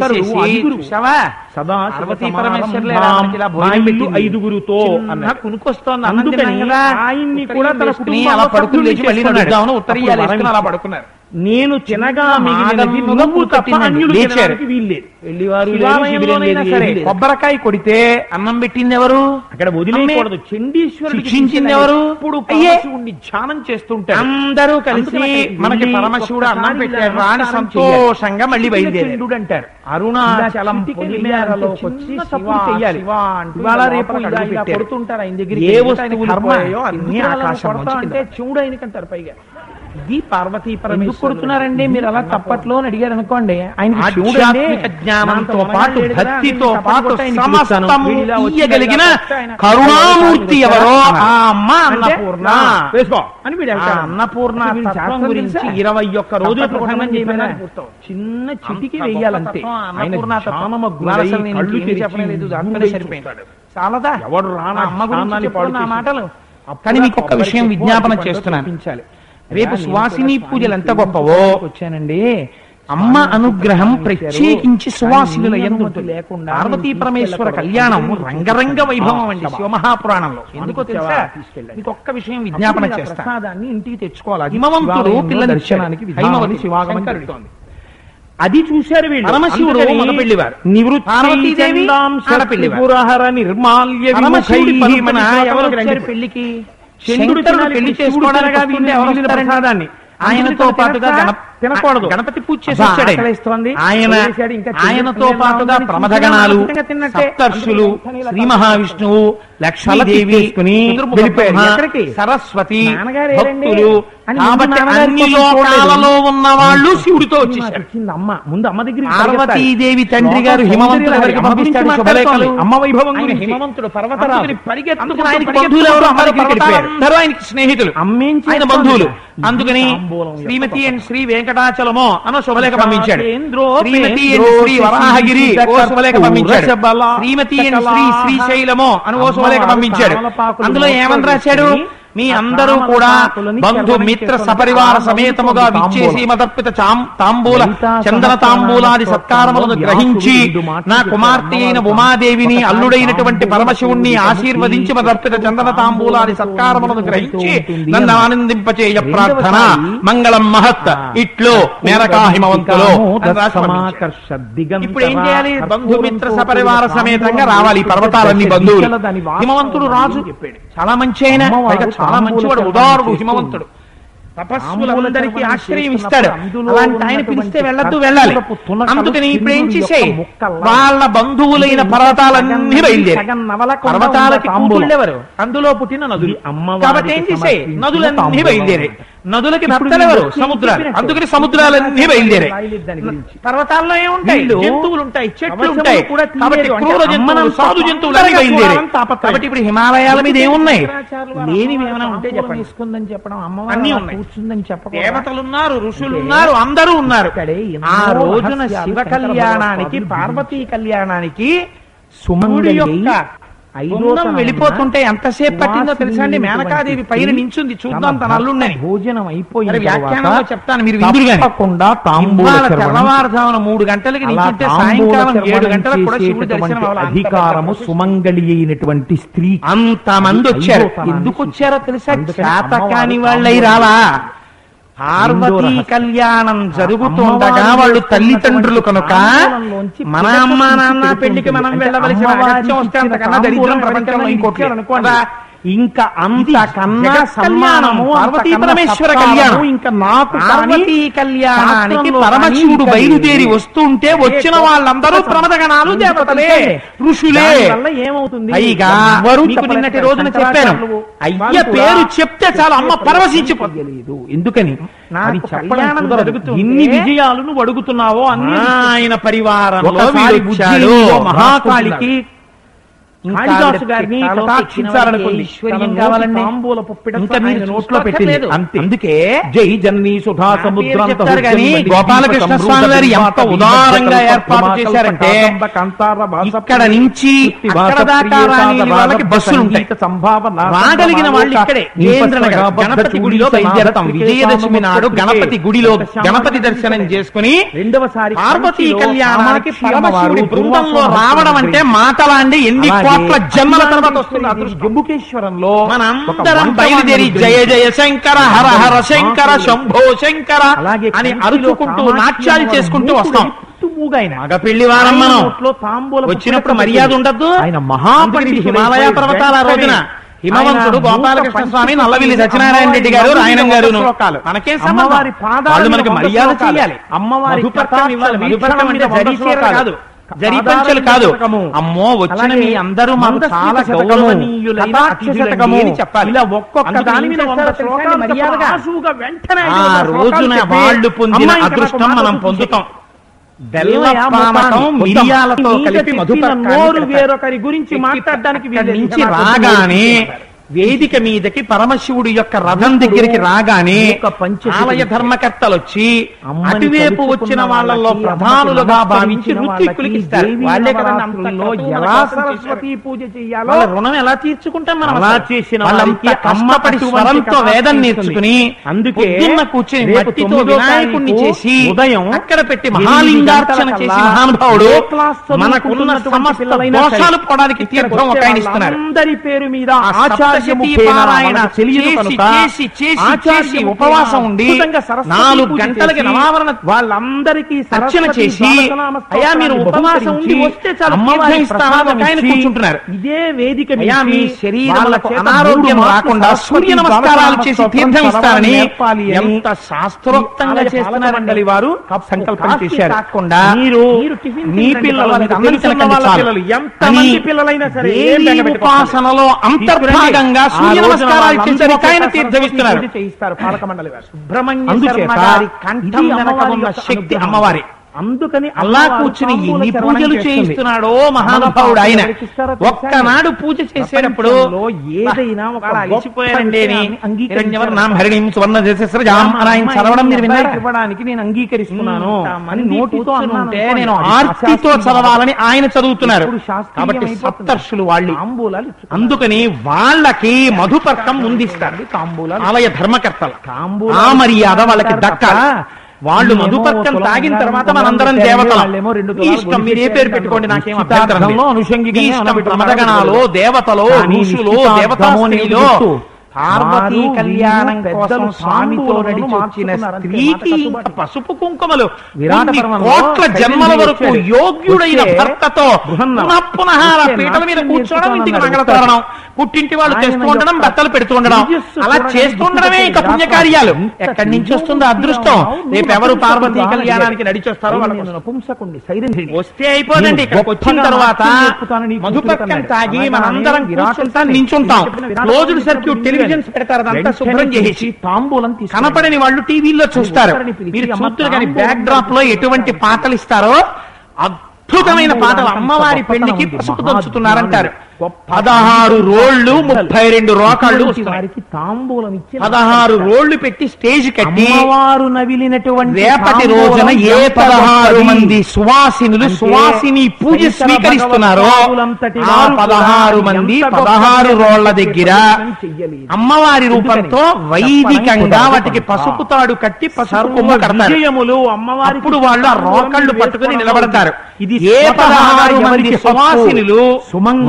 ఐదుగురుతో కునుకొస్తోంది. అందుకని ఆయన్ని కూడా తన అలా పడుకుని లేచి మళ్ళీ నడుద్దామని ఉత్తరీయాలు వేసుకుని అలా పడుకున్నారు. నేను తినగా మిగిలినది నువ్వు తప్ప అన్యులు తినడానికి వీల్లేదు. సరే కొబ్బరికాయ కొడితే అన్నం పెట్టింది ఎవరు? అక్కడ వదిలేయకూడదు. చండీశ్వరుడికి శిక్షించింది ఎవరు? ఇప్పుడు పరమశివుణ్ణి ధ్యానం చేస్తుంటే అందరూ కలిసి మనకి పరమశివుడు అన్నం పెట్టారు రాని సంతోషంగా మళ్ళీ బయలుదేరారు అంటారు. అరుణాచలం పొలిమేరలోకి వచ్చి తప్పులు చెయ్యాలి. ఇవాళ రేపు ఇలా కొడుతుంటారు ఆయన దగ్గర. ఏ వస్తువులు పోయాయో అన్ని ఆకాశం అంటే చూడు ఆయనకంటారు. పైగా ఇది పార్వతీ పరమేశ్వరుడు కొడుతున్నారండి మీరు అలా తప్పట్లో అని అడిగారు అనుకోండి. ఆయన ఆధ్యాత్మిక జ్ఞానంతో పాటు భక్తితో పాటు సమస్తము ఇయ్యగలిగిన కరుణామూర్తి ఎవరో ఆ అమ్మ అన్నపూర్ణ వేసుకో అని వీడు అన్నపూర్ణ తత్వం గురించి 21 రోజులు ప్రసంగం చేయమని చిన్న చిటికి వేయాలంతే. సరిపోయింది చాలదా? ఎవడు రానా అమ్మ గురించి మాటలు. కానీ మీకు ఒక్క విషయం విజ్ఞాపన చేస్తున్నాను. రేపు సువాసిని పూజలు ఎంత గొప్పవో వచ్చానండి. అమ్మ అనుగ్రహం ప్రత్యేకించి సువాసినుల యందు లేకుండా పార్వతీ పరమేశ్వర కళ్యాణం రంగరంగ వైభవం అండి శివమహాపురాణంలో. ఎందుకో తెలుసా? మీకు ఒక్క విషయం విజ్ఞాపన చేస్తాను. ప్రసాదాన్ని ఇంటికి తెచ్చుకోవాలి. హిమవంతుడు పిల్ల దర్శనానికి అది చూశారు వీళ్ళు. పరమశివుడు మగ పెళ్లివారు, పార్వతీదేవి నిర్మాల్య పెళ్లికి శంకరుడు పెళ్లి చేసుకోవడానికి ప్రసాదాన్ని ఆయనతో పాటుగా తినకూడదు. గణపతి పూజ చేసి ఆయనతో పాటుగా ప్రమథగణాలు, సప్తర్షులు, శ్రీ మహావిష్ణువు, లక్ష్మీదేవి, సరస్వతి, భక్తులు, కాబట్టి అన్ని లోకాలలో ఉన్న వాళ్ళు శివుడితో వచ్చేసారు. అమ్మ ముందు అమ్మ దగ్గర పార్వతీదేవి తండ్రి గారు హిమవంతుడు ఎవరికి పంపిస్తాడు శుభలేఖలు? అమ్మ వైభవం హిమవంతుడు పర్వతరాజు అందరూ ఆయనకి స్నేహితులు, ఆయన బంధువులు. అందుకని శ్రీమతి అండ్ శ్రీ వెంకటాచలమో అన్న శుభలేఖ పంపించాడు. శ్రీమతి అండ్ శ్రీ వరాహగిరి ఓ శుభలేఖ పంపించాడు. శ్రీమతి అండ్ శ్రీ శ్రీశైలమో అని ఓ శుభలేఖ పంపించాడు. అందులో ఏమని రాశాడు? మీ అందరూ కూడా బంధు మిత్ర సపరివార సమేతముగా విచ్చేసి మదర్పిత తాంబూల చందన తాంబూలాది సత్కారములను గ్రహించి నా కుమార్తె అయిన ఉమాదేవిని అల్లుడైనటువంటి పరమశివుణ్ణి ఆశీర్వదించి మదర్పిత చందన తాంబూలాది సత్కారములను గ్రహించి నన్ను ఆనందింపచేయ ప్రార్థన మంగళం మహత్ ఇట్లో మేరకా హిమవంతులో. ఇప్పుడు ఏం చేయాలి? బంధుమిత్ర సపరివార సమేతంగా రావాలి పర్వతాలన్నీ బంధువులు. హిమవంతుడు రాజు చెప్పాడు, చాలా మంచి అయినా చాలా మంచివాడు, ఉదారుడు హిమవంతుడు, తపస్సులందరికీ ఆశ్రయం ఇస్తాడు. అలాంటి ఆయన పిలిస్తే వెళ్ళొద్దు, వెళ్ళాలి. అందుకని ఇప్పుడు ఏం చేసాయి? వాళ్ళ బంధువులైన పర్వతాలన్నీ బయలుదేరి, పర్వతాలకి కూతుళ్ళెవరు? అందులో పుట్టిన నదులు. కాబట్టి ఏం చేసాయి? నదులన్నీ బయలుదేరాయి. నదులకి భర్తలెవరు? సముద్రాలు. అందుకని సముద్రాలన్నీ బయలుదేరాయి. పర్వతాల్లో ఏముంటాయి? జంతువులు ఉంటాయి, చెట్లు ఉంటాయి. కాబట్టి క్రూర జంతువులు, సాధు జంతువులన్నీ బయలుదేరాయి. కాబట్టి ఇప్పుడు హిమాలయాల మీద ఏమున్నాయి? లేనివి ఏమైనా ఉంటే చెప్పండి. చెప్పడం అన్ని ఉన్నాయి. కూర్చుందని చెప్పడం. దేవతలున్నారు, ఋషులున్నారు, అందరూ ఉన్నారు. ఆ రోజున శివ కళ్యాణానికి, పార్వతీ కళ్యాణానికి సుమంగుడి యొక్క వెళ్ళిపోతుంటే ఎంతసేపు పట్టిందో తెలుసా అండి? మేనకాదేవి పైన నించుంది, చూద్దాం తన అల్లుండని. భోజనం అయిపోయింది. వ్యాఖ్యానంలో చెప్తాను, మీరు తెల్లవారుజామున 3 గంటలకి నించుంటే సాయంకాలం 7 గంటలకు కూడా శివుడు దర్శనం అధికారము సుమంగళి అయినటువంటి స్త్రీ. అంతమంది వచ్చారు. ఎందుకు వచ్చారో తెలుసా? చేత కాని వాళ్ళై రాలా, పార్వతీ కళ్యాణం జరుగుతుండగా వాళ్ళు తల్లిదండ్రులు కనుక మన అమ్మ నాన్న పెళ్లికి మనం వెళ్ళవలసిన అగత్యం వస్తే అంతకన్నా దరిద్రం ప్రపంచంలో ఇంకోటి అనుకోండి. ఇంకా అంతకన్నా సన్మానము పార్వతీ పరమేశ్వర కళ్యాణం. ఇంకా నాకు పార్వతీ కళ్యాణానికి పరమశివుడు బయలుదేరి వస్తుంటే వచ్చిన వాళ్ళందరూ ప్రమదగణాలు దేవతలే, ఋషులే. ఏమవుతుంది? పైగా మీకు నిన్నటి రోజున చెప్పాను, అయ్య పేరు చెప్తే చాలా అమ్మ పరవశించిపోలేదు. ఎందుకని? అది చెప్పడం జరుగుతుంది. ఇన్ని విజయాలు నువ్వు అడుగుతున్నావో అన్ని ఆయన పరివారంలో మహాకాళికి కాళిదాసు గారిని కటాక్షించాలనుకుంది. ఐశ్వర్యం కావాలండి, తాంబూలపు పిడత ఇంకా మీరు ఆయన నోట్లో పెట్టలేదు. అంతే. అందుకే జై జననీ సుధా సముద్రాంత చెప్తారు కానీ గోపాలకృష్ణ స్వామి గారు ఎంత ఉదారంగా ఏర్పాటు చేశారంటే ఇక్కడ నుంచి అక్కడ దాకా రాని వాళ్ళకి బస్సులు ఉంటాయి. రాగలిగిన వాళ్ళు ఇక్కడే జయేంద్రనగర్ గణపతి గుడిలో బయలుదేరతాం. విజయదశమి నాడు గణపతి గుడిలో గణపతి దర్శనం చేసుకుని రెండవసారి పార్వతీ కళ్యాణానికి పరమశివుడి బృందంలో రావడం అంటే మాటలాంటి ఎన్ని కోట్ల జన్మల తర్వాత వస్తుంది అదృష్టం. జంబుకేశ్వరంలో మనందరం బయలుదేరి జయ జయ శంకర హర హర శంకర శంభో శంకర అని అరుచుకుంటూ నాట్యాలు చేసుకుంటూ వస్తాం. మగ పెళ్లి వారం మనం వచ్చినప్పుడు మర్యాద ఉండద్దు. ఆయన మహాపండితుడు, హిమాలయ పర్వతాల రోజున హిమవంతుడు గోపాలకృష్ణ స్వామి, నల్లవిల్లి సత్యనారాయణ రెడ్డి గారు, రాయనం గారు మనకే అమ్మవారి పాదాలు మనకి మర్యాద చేయాలి. అమ్మవారి మధుపర్కం ఇవ్వాలి. మధుపర్కం అంటే జరీ చీర కాదు, జరీ పంచలు కాదు. అమ్మో వచ్చిన మీ అందరూ మాకు చాలా గౌరవనీయులైన అతిథులండి అని చెప్పాలి. ఇలా ఒక్కొక్క దాని మీద మర్యాదగా వెంటనే ఆ రోజున వాళ్ళు పొందిన అదృష్టం మనం పొందుతాం. బెల్లపానకం మిరియాలతో కలిపి నోరు వేరొకరి గురించి మాట్లాడడానికి నుంచి రాగానే వేదిక మీదకి పరమశివుడి యొక్క రథం దగ్గరికి రాగానే ఆలయ ధర్మకర్తలు వచ్చి అటువైపు వచ్చిన వాళ్ళలో ప్రధానులుగా భావించి ఋత్విక్కులకి ఇస్తారు. వాళ్ళే కదంలో ఎలా సరస్వతి పూజ చేయాలో రుణం ఎలా తీర్చుకుంటాం మనం. అలా చేసిన వాళ్ళంతా కష్టపడి స్వరంతో వేదం నేర్చుకుని అందుకే కూర్చొని మట్టితో వినాయకుడిని చేసి ఉదయం అక్కడ పెట్టి మహాలింగార్చన చేసి మహానుభావుడు మనకున్న సమస్త దోషాలు పోవడానికి తీర్థం ఒక ఆయన ఇస్తున్నారు. అందరి పేరు మీద చేసి ఉపవాసం ఉండి 4 గంటలకి నవావరణ వాళ్ళందరికీ అర్చన చేసి అయ్యా మీరు ఉపవాసం ఉండి వస్తే చాలా ఆయన కూర్చుంటున్నారు. ఇదే వేదిక మీ శరీరాలకు అనారోగ్యం రాకుండా సూర్య నమస్కారాలు చేసి తీర్థం ఇస్తారని ఎంత శాస్త్రోక్తంగా చేస్తున్నారండి వారు సంకల్పం చేశారు. కాకుండా మీ పిల్లలు ఎంతమంది పిల్లలైనా సరే ఉపాసనలో అంతర్భాగంగా సూర్య నమస్కారాలు చేసి ఆయన తీర్థమిస్తున్నారు. చేయిస్తారు పాలక మండలి వారు. సుబ్రహ్మణ్య శర్మ గారి కంఠం వెనక ఉన్న శక్తి అమ్మవారి. అందుకని అల్లా కూర్చుని ఎన్ని పూజలు చేయిస్తున్నాడో మహానుభావుడు ఆయన. ఒక్కనాడు పూజ చేసేటప్పుడు ఏదైనా అలిసిపోయారండి చదవడం మీరు విన్నారు. ఇవ్వడానికి నేను అంగీకరిస్తున్నాను అని నోటితో అనుంటే నేను ఆర్తితో చదవాలని ఆయన చదువుతున్నారు. కాబట్టి సప్తర్షులు వాళ్ళు అందుకని వాళ్ళకి మధుపర్కం ముందిస్తారు తాంబూలాలు. ఆలయ ధర్మకర్తలు ఆ మర్యాద వాళ్ళకి దక్కాలి. వాళ్ళు మధుపర్కం తాగిన తర్వాత మనందరం దేవతలు. ఇష్టం మీరు ఏ పేరు పెట్టుకోండి, నాకేం అభ్యంతరం లేదు. ప్రమదగణాలు, దేవతలు, ఋషులు, దేవతామోనిలో పార్వతీ కళ్యాణం కోసం స్వామితో నడిచి వచ్చిన స్త్రీకి పసుపు కుంకుమలు కోట్ల జన్మల వరకు యోగ్యుడైన భర్తతో పునః పీటల మీద కూర్చోవడం, ఇంటికి మంగళతోరణం, పుట్టింటి వాళ్ళు చేస్తూ ఉండడం, బట్టలు పెడుతూ ఉండడం, అలా చేస్తుండడమే ఇంకా పుణ్యకార్యాలు. ఎక్కడి నుంచి వస్తుందో అదృష్టం. రేపు ఎవరు పార్వతీ కళ్యాణానికి నడిచొస్తారో వస్తే అయిపోదండి. ఇక్కడికి వచ్చిన తర్వాత మధుపర్కం తాగి మనందరం కూర్చుంటాం, నించుంటాం. క్లోజ్డ్ సర్క్యూట్ టెలివిజన్స్ పెడతారు, అదంతా శుభ్రం చేసి తాంబూలం కనపడని వాళ్ళు టీవీలో చూస్తారు. మీరు చూస్తారు కానీ బ్యాక్ డ్రాప్ లో ఎటువంటి పాటలు ఇస్తారో అద్భుతమైన పాటలు. అమ్మవారి పెళ్లికి పసుపు దంచుతున్నారంటారు. 16 రోళ్లు 32 రోకళ్ళు వారికి తాంబూలం ఇచ్చి 16 రోళ్లు పెట్టి స్టేజ్ కట్టి వారు నవిలినటువంటి రేపటి రోజున ఏ 16 మంది సువాసిని పూజ స్వీకరిస్తున్నారో ఆ 16 మంది 16 రోళ్ల దగ్గర అమ్మవారి రూపంతో వైదికంగా వాటికి పసుపు తాడు కట్టి పసుపు కొమ్ము కడతారు. అప్పుడు వాళ్ళు ఆ రోకళ్ళు పట్టుకుని నిలబడతారు. ఇది ఏ 16 మంది సువాసినులు వాళ్ళకి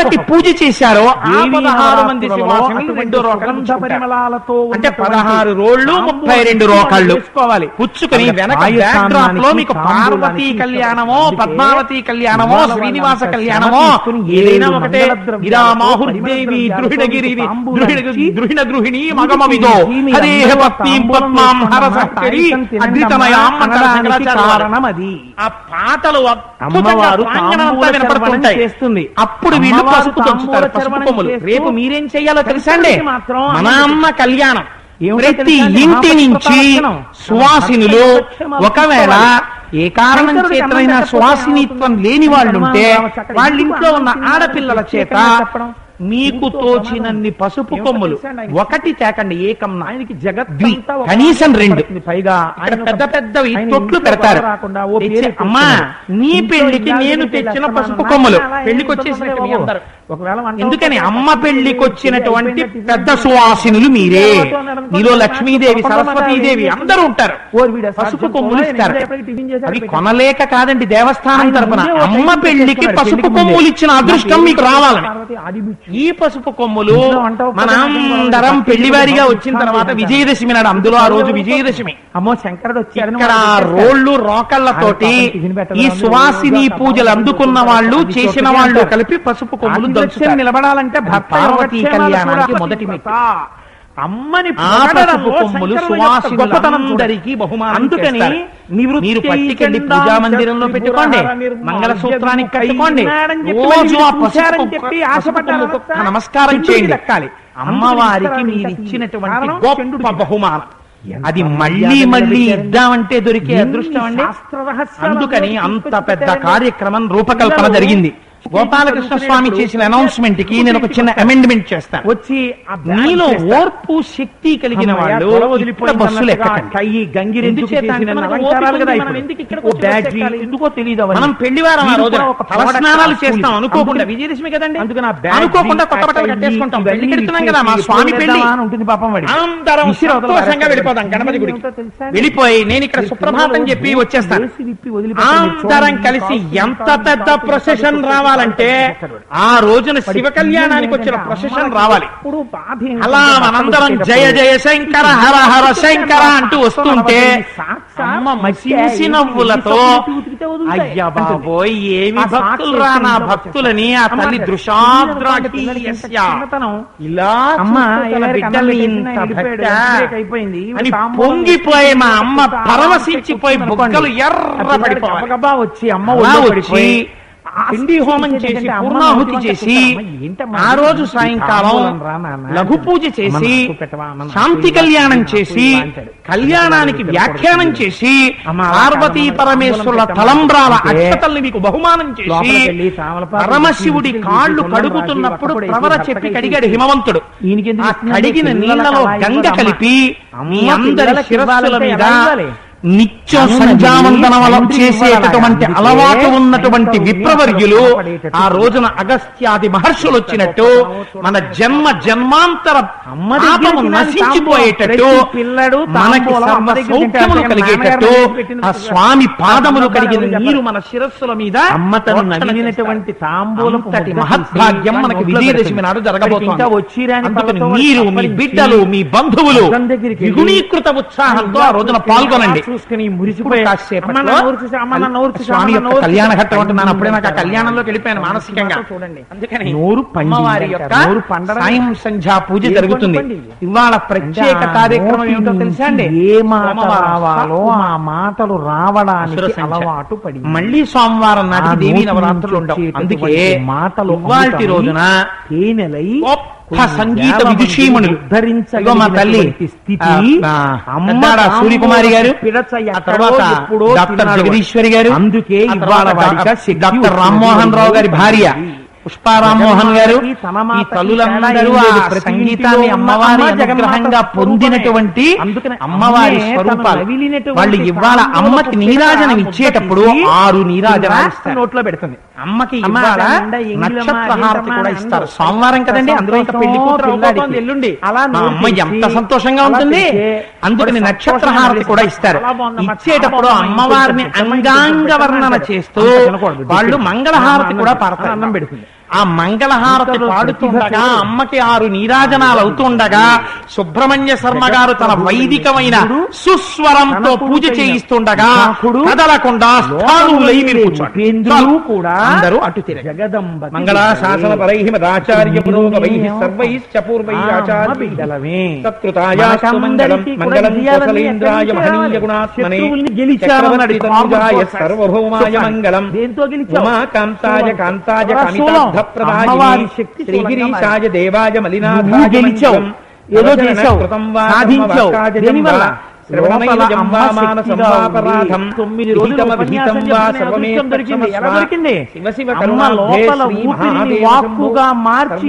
ఎవరికి పూజ చేశారో ఆ 16 మంది సువాసినులు 2 రోకళ్ళు పరిమళాలతో అంటే 16 రోళ్ళు 32 రోకళ్ళు పుచ్చుకొని వెనక బ్యాక్డ్రాప్ లో మీకు పార్వతీ కళ్యాణమో పద్మావతి కళ్యాణమో శ్రీనివాస కళ్యాణమో ఏదైనా ఒకటే గిరామాహుర్దేవి ద్రుహిణగిరి ద్రుహిణ గృహిణి మగమవిదో హరే పత్నీం పద్మాం హరసక్కరి అద్రితమయాం కారణం అది. ఆ పాటలు అమ్మవారు వినపడుతుంటాయి. అప్పుడు వీళ్ళు పసుపు దంచుతారు, పసుపు కొమ్ములు. రేపు మీరేం చెయ్యాలో తెలుసా అండి? మన అమ్మ కళ్యాణం ప్రతి ఇంటి నుంచి సువాసినులు ఒకవేళ ఏ కారణం చేతనైనా సువాసినిత్వం లేని వాళ్ళుంటే వాళ్ళ ఇంట్లో ఉన్న ఆడపిల్లల చేత మీకు తోచినన్ని పసుపు కొమ్ములు ఒకటి తేకండి, ఏకం ఆయనకి జగద్వి కనీసం 2 పైగా పెద్ద పెద్దవి తొట్లు పెడతారు. అమ్మా నీ పెళ్లికి నేను తెచ్చిన పసుపు కొమ్ములు పెళ్లికి వచ్చేసినట్టు. ఎందుకని అమ్మ పెళ్లికి వచ్చినటువంటి పెద్ద సువాసినులు మీరే. మీలో లక్ష్మీదేవి సరస్వతీదేవి అందరూ ఉంటారు. పసుపు కొమ్ములు ఇస్తారు. అవి కొనలేక కాదండి, దేవస్థానం తరపున అమ్మ పెళ్లికి పసుపు కొమ్ములు ఇచ్చిన అదృష్టం మీకు రావాలని. ఈ పసుపు కొమ్ములు మనందరం పెళ్లివారిగా వచ్చిన తర్వాత విజయదశమి నాడు, అందులో ఆ రోజు విజయదశమి, అమ్మో శంకరుడు వచ్చారు. ఇక్కడ రోళ్లు రోకళ్లతోటి ఈ సువాసిని పూజలు అందుకున్న వాళ్ళు చేసిన వాళ్ళు కలిపి పసుపు కొమ్ములు నిలబడాలంటే పార్వతీ కళ్యాణానికి మొదటి మెట్టు. అమ్మని పసుపు కొమ్ములు సువాసినులందరికీ బహుమానం. అందుకని మీరు పట్టుకెళ్ళి పూజా మందిరంలో పెట్టుకోండి, మంగళసూత్రానికి కట్టుకోండి, రోజు ఆ పసుపు నమస్కారం చేయండి. అమ్మవారికి మీరు ఇచ్చినటువంటి గొప్ప బహుమానం అది మళ్ళీ మళ్ళీ ఇద్దామంటే దొరికే అదృష్టం అండి. అందుకని అంత పెద్ద కార్యక్రమం రూపకల్పన జరిగింది. గోపాలకృష్ణ స్వామి చేసిన అనౌన్స్మెంట్ కి నేను ఒక చిన్న అమెండ్మెంట్ చేస్తాను. వచ్చి మీలో ఓర్పు శక్తి కలిగిన వాళ్ళు బస్సులు ఎక్కకండి. ఎందుకో తెలియదు, మనం పెళ్లి వారం స్నానాలు చేస్తాం అనుకోకుండా, విజయదశమి కదండి, అనుకోకుండా కొత్త బట్టలు కట్టేసుకుంటాం. పెళ్లి కడుతున్నాం కదా, మా స్వామి పెళ్లి ఉంటుంది పాపం. అందరం సంతోషంగా వెళ్ళిపోతాం గణపతి గుడికి. వెళ్ళిపోయి నేను ఇక్కడ సుప్రభాతం చెప్పి వచ్చేస్తాను. అందరం కలిసి ఎంత పెద్ద ప్రొసెషన్ రావాలి అంటే ఆ రోజున శివ కళ్యాణానికి వచ్చిన ప్రొసెషన్ రావాలి. అలా మనందరం జయ జయ శంకర హర హర శంకర అంటూ వస్తుంటే అమ్మ మసిసి నవ్వులతో అయ్యా బాబోయ్ ఏమి భక్తులు రా నా భక్తులని ఆ తల్లి దృశాద్రాకి ఇలా బిడ్డలు ఇంత అయిపోయింది అని పొంగిపోయి మా అమ్మ పరవశించిపోయి బుగ్గలు ఎర్ర పడిపోయి వచ్చి అమ్మ వచ్చి పిండి హోమం చేసి పూర్ణాహుతి చేసి ఆ రోజు సాయంకాలం లఘు పూజ చేసి శాంతి కళ్యాణం చేసి కళ్యాణానికి వ్యాఖ్యానం చేసి పార్వతీ పరమేశ్వరుల తలంబ్రాల అక్షతల్ని మీకు బహుమానం చేసి పరమశివుడి కాళ్ళు కడుగుతున్నప్పుడు ప్రవర చెప్పి కడిగాడు హిమవంతుడు. ఆ కడిగిన నీళ్లలో గంగ కలిపి మీ అందరి శిరస్సుల మీద నిత్య సంధ్యావందనం చేసేటటువంటి అలవాటు ఉన్నటువంటి విప్రవర్యులు ఆ రోజున అగస్త్యాది మహర్షులు వచ్చినట్టు మన జన్మ జన్మాంతర పాపము నశించిపోయేటట్టు మనకి సర్వ సౌఖ్యములు కలిగేటట్టు ఆ స్వామి పాదములు కలిగిన నీరు మన శిరస్సుల మీద అమ్మతను నలిగినటువంటి తాంబూలపు మహద్భాగ్యం మనకి విజయదశమి నాడు జరగబోతుంది. అందుకని మీరు మీ బిడ్డలు మీ బంధువులు ద్విగుణీకృత ఉత్సాహంతో ఆ రోజున పాల్గొనండి. చూసుకుని మురిసిపోయి స్వామి యొక్క కళ్యాణ ఘట్టం అంటున్నాను. అప్పుడే నాకు ఆ కళ్యాణంలోకి వెళ్ళిపోయాను మానసికంగా. చూడండి, అందుకని అమ్మవారి యొక్క సాయం సంధ్యా పూజ జరుగుతుంది. ఇవాళ ప్రత్యేక కార్యక్రమం ఏమిటో తెలుసా అండి? ఏ మాట రావాలో ఆ మాటలు రావడానికి అలవాటు పడి మళ్ళీ సోమవారం నాటికి దేవీ నవరాత్రులు ఉండవు. అందుకే మాటలు ఇవాల్టి రోజున తేనెలై సంగీత విదుషీమణులు ధరించగా మా తల్లి స్థితి అమ్మాడ సూర్యకుమారి గారు, ఆ తర్వాత డాక్టర్ జగదీశ్వరి గారు, అందుకే ఇవాళ డాక్టర్ రామ్మోహన్ రావు గారి భార్య పుష్పా రామ్మోహన్ గారు, ఈ తల్లులందరూ ఆ సంగీతాన్ని అమ్మవారి అనుగ్రహంగా పొందినటువంటి అమ్మవారి స్వరూపాలు. వాళ్ళు ఇవాళ అమ్మకి నీరాజనం ఇచ్చేటప్పుడు 6 నీరాజనాలు నోట్లో పెడుతుంది. అమ్మకి ఇవాళ నక్షత్ర హారతి కూడా ఇస్తారు. సోమవారం కదండి, అందులో ఇంకా పెళ్లి కూతురు ఎల్లుండి. అలా అమ్మ ఎంత సంతోషంగా ఉంటుంది. అందుకని నక్షత్ర హారతి కూడా ఇస్తారు. ఇచ్చేటప్పుడు అమ్మవారిని అంగాంగ వర్ణన చేస్తూ వాళ్ళు మంగళహారతి కూడా పాడతారు. అన్నం పెడుతుంది. ఆ మంగళహారతి పాడుతుండగా అమ్మకి 6 నీరాజనాలు అవుతుండగా సుబ్రహ్మణ్య శర్మ గారు తన వైదికమైన సుస్వరంతో పూజ చేయిస్తుండగా కదలకుండా స్థాణువులై మీరు కూడా అందరూ అటు తిరిగి జగదంబ మంగళ శాసన పరైః మదాచార్య పురోగమైః సర్వైశ్చ పూర్వైః ఆచార్యైః తత్కృతాయాస్తు మంగళం మంగళం కోసలేంద్రాయ మహనీయ గుణాత్మనే చక్రవర్తి తనుజాయ సర్వభౌమాయ మంగళం ఉమాకాంతాయ కాంతాయ కామితార్థప్రదాయిని శ్రీగిరీశాయ దేవాయ మలినాథాయ మంగళం ఏదో చేశావు సాధించావు దేనివల్ల వాక్కుగా మార్చి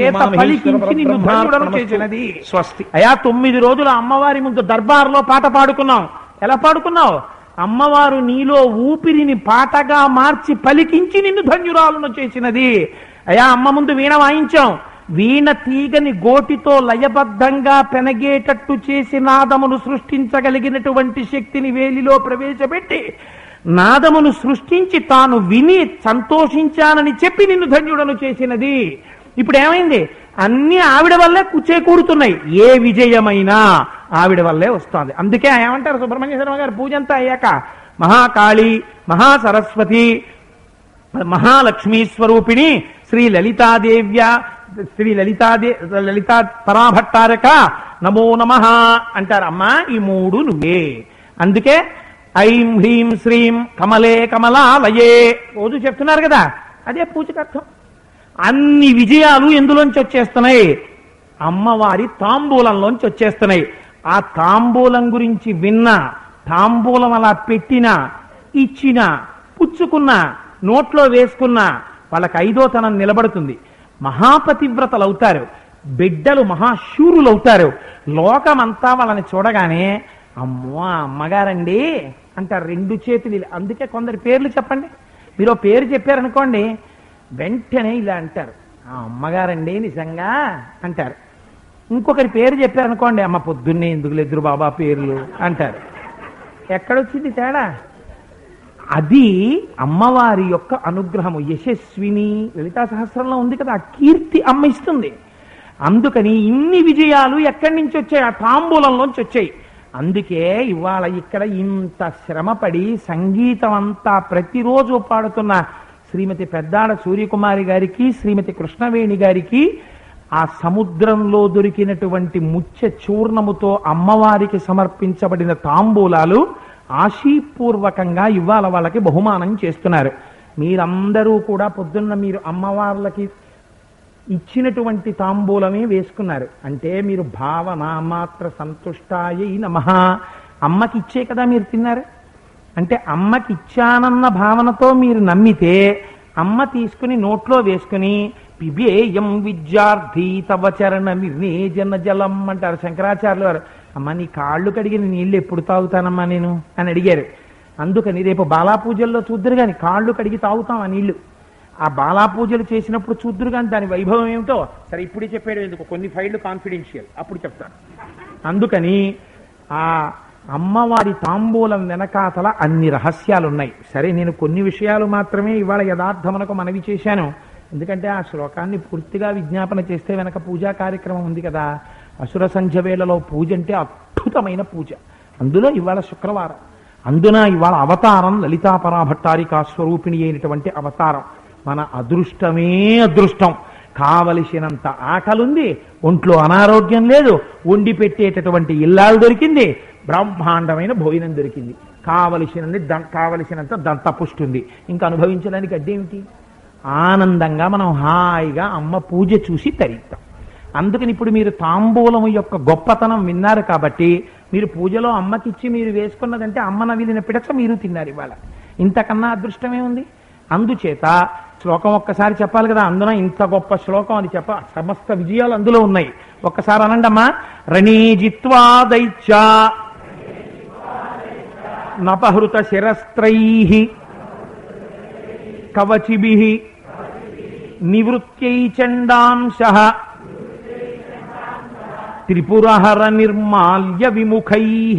స్వస్తి అయా 9 రోజులు అమ్మవారి ముందు దర్బార్లో పాట పాడుకున్నాం. ఎలా పాడుకున్నావు? అమ్మవారు నీలో ఊపిరిని పాటగా మార్చి పలికించి నిన్ను ధన్యురాలను చేసినది. అయా అమ్మ ముందు వీణ వాయించాం. వీణ తీగని గోటితో లయబద్ధంగా పెనగేటట్టు చేసి నాదమును సృష్టించగలిగినటువంటి శక్తిని వేలిలో ప్రవేశపెట్టి నాదమును సృష్టించి తాను విని సంతోషించానని చెప్పి నిన్ను ధన్యుడను చేసినది. ఇప్పుడు ఏమైంది? అన్ని ఆవిడ వల్లే చేకూరుతున్నాయి. ఏ విజయమైనా ఆవిడ వల్లే వస్తుంది. అందుకే ఏమంటారు సుబ్రహ్మణ్య శర్మ గారు పూజ అంతా అయ్యాక మహాకాళి, మహాసరస్వతి, మహాలక్ష్మీ స్వరూపిణి శ్రీ లలితా పరాభట్టారక నమో నమః అంటారు. అమ్మా ఈ 3 నువ్వే. అందుకే ఐం హ్రీం శ్రీం కమలే కమలాలయే రోజు చెప్తున్నారు కదా, అదే పూజకు అర్థం. అన్ని విజయాలు ఎందులోంచి వచ్చేస్తున్నాయి? అమ్మవారి తాంబూలంలోంచి వచ్చేస్తున్నాయి. ఆ తాంబూలం గురించి విన్నా, తాంబూలం అలా పెట్టినా, ఇచ్చినా, పుచ్చుకున్నా, నోట్లో వేసుకున్నా వాళ్ళకి 5వ తనం నిలబడుతుంది. మహాపతివ్రతలు అవుతారు, బిడ్డలు మహాశూరులు అవుతారు. లోకమంతా వాళ్ళని చూడగానే అమ్మో అమ్మగారండి అంటారు 2 చేతులు. అందుకే కొందరి పేర్లు చెప్పండి, మీరు పేరు చెప్పారనుకోండి వెంటనే ఇలా అంటారు, ఆ అమ్మగారండి నిజంగా అంటారు. ఇంకొకరి పేరు చెప్పారనుకోండి, అమ్మ పొద్దున్నే ఎందుకు లేదురు బాబా పేర్లు అంటారు. ఎక్కడొచ్చింది తేడా? అది అమ్మవారి యొక్క అనుగ్రహము. యశస్విని లలితా సహస్రంలో ఉంది కదా, ఆ కీర్తి అమ్మ ఇస్తుంది. అందుకని ఇన్ని విజయాలు ఎక్కడి నుంచి వచ్చాయి? ఆ తాంబూలంలోంచి వచ్చాయి. అందుకే ఇవాళ ఇక్కడ ఇంత శ్రమపడి సంగీతం అంతా ప్రతిరోజు పాడుతున్న శ్రీమతి పెద్దాడ సూర్యకుమారి గారికి, శ్రీమతి కృష్ణవేణి గారికి ఆ సముద్రంలో దొరికినటువంటి ముత్య చూర్ణముతో అమ్మవారికి సమర్పించబడిన తాంబూలాలు ఆశీపూర్వకంగా ఇవాళ వాళ్ళకి బహుమానం చేస్తున్నారు. మీరందరూ కూడా పొద్దున్న మీరు అమ్మవార్లకి ఇచ్చినటువంటి తాంబూలమే వేసుకున్నారు. అంటే మీరు భావనామాత్ర సంతుష్టాయై నమః అమ్మకి ఇచ్చే కదా మీరు తిన్నారు. అంటే అమ్మకి ఇచ్చానన్న భావనతో మీరు నమ్మితే అమ్మ తీసుకుని నోట్లో వేసుకుని పిబేయం విద్యార్థి తవ చరణ నిర్ణేజన జలం అంటారు శంకరాచార్యులు వారు. అమ్మ నీ కాళ్ళు కడిగిన నీళ్లు ఎప్పుడు తాగుతానమ్మా నేను అని అడిగారు. అందుకని రేపు బాలాపూజల్లో చూద్దరు కానీ కాళ్ళు కడిగి తాగుతాం ఆ నీళ్లు. ఆ బాలాపూజలు చేసినప్పుడు చూద్దరు కానీ దాని వైభవం ఏమిటో సరే ఇప్పుడే చెప్పాడు ఎందుకు, కొన్ని ఫైళ్లు కాన్ఫిడెన్షియల్ అప్పుడు చెప్తాను. అందుకని ఆ అమ్మవారి తాంబూలం వెనకాతల అన్ని రహస్యాలున్నాయి. సరే నేను కొన్ని విషయాలు మాత్రమే ఇవాళ యథార్థమునకు మనవి చేశాను. ఎందుకంటే ఆ శ్లోకాన్ని పూర్తిగా విజ్ఞాపన చేస్తే వెనక పూజా కార్యక్రమం ఉంది కదా. అసుర సంధ్య వేళలో పూజ అంటే అద్భుతమైన పూజ. అందులో ఇవాళ శుక్రవారం, అందున ఇవాళ అవతారం లలితా పరాభట్టారికా స్వరూపిణి అయినటువంటి అవతారం. మన అదృష్టమే అదృష్టం. కావలసినంత ఆకలుంది, ఒంట్లో అనారోగ్యం లేదు, వండి పెట్టేటటువంటి ఇల్లాలు దొరికింది, బ్రహ్మాండమైన భోజనం దొరికింది, కావలసినంత దంతపుష్టి ఉంది. ఇంకా అనుభవించడానికి అడ్డేమిటి? ఆనందంగా మనం హాయిగా అమ్మ పూజ చూసి తరిస్తాం. అందుకని ఇప్పుడు మీరు తాంబూలము యొక్క గొప్పతనం విన్నారు కాబట్టి మీరు పూజలో అమ్మకిచ్చి మీరు వేసుకున్నదంటే అమ్మ నవిలిన పిడచ మీరు తిన్నారు ఇవాళ. ఇంతకన్నా అదృష్టమే ఉంది. అందుచేత శ్లోకం ఒక్కసారి చెప్పాలి కదా, అందున ఇంత గొప్ప శ్లోకం అది చెప్ప, సమస్త విజయాలు అందులో ఉన్నాయి. ఒక్కసారి అనండి అమ్మా. రణీజిత్వా దైత్య నపహృత శిరస్త్రైః కవచిభిః నివృత్యై చండాంశః త్రిపురహర నిర్మాల్య విముఖైః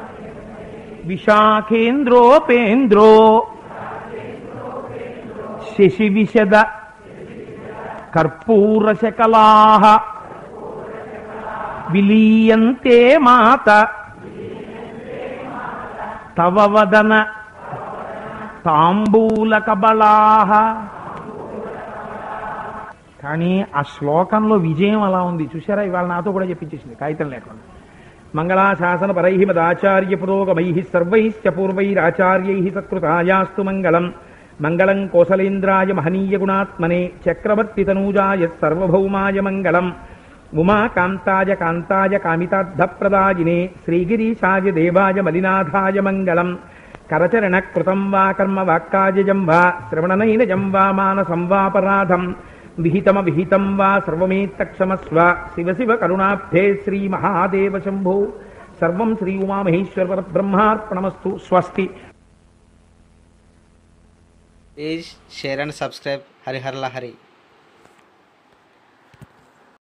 విశాఖేంద్రోపేంద్రో శశి విశద కర్పూర శకలాహ విలీయంతే మాత తవ వదన తాంబూల కబళాహ. కానీ ఆ శ్లోకంలో విజయం అలా ఉంది చూసారా, ఇవాళ నాతో కూడా చెప్పించేసింది కాగితం లేకుండా. మంగళాశాసన పరై మదాచార్య పురోగమై సర్వైశ్చ పూర్వైరాచార్యై సత్కృతాయాస్తు మంగళం. మంగళం కోసలేంద్రాయ మహనీయ గుణాత్మనే చక్రవర్తి తనూజాయ సర్వభౌమాయ మంగళం. ఉమాకాంతాయ కాంతాయ కామితార్థప్రదాయినే శ్రీగిరీశాయ దేవాయ మలినాథాయ మంగళం. కరచరణ కృతం వా కర్మ వాక్కాయజం వా శ్రవణనైనజం వా మానసం వాపరాధం విహితమ విహితం వా సర్వమేత్తక్షమస్వ. శివ శివ కరుణాబ్ధే శ్రీ మహాదేవ శంభో. సర్వం శ్రీ ఉమామహేశ్వర పరబ్రహ్మార్పణమస్తు. స్వస్తి. Please share and subscribe Hariharla Hari.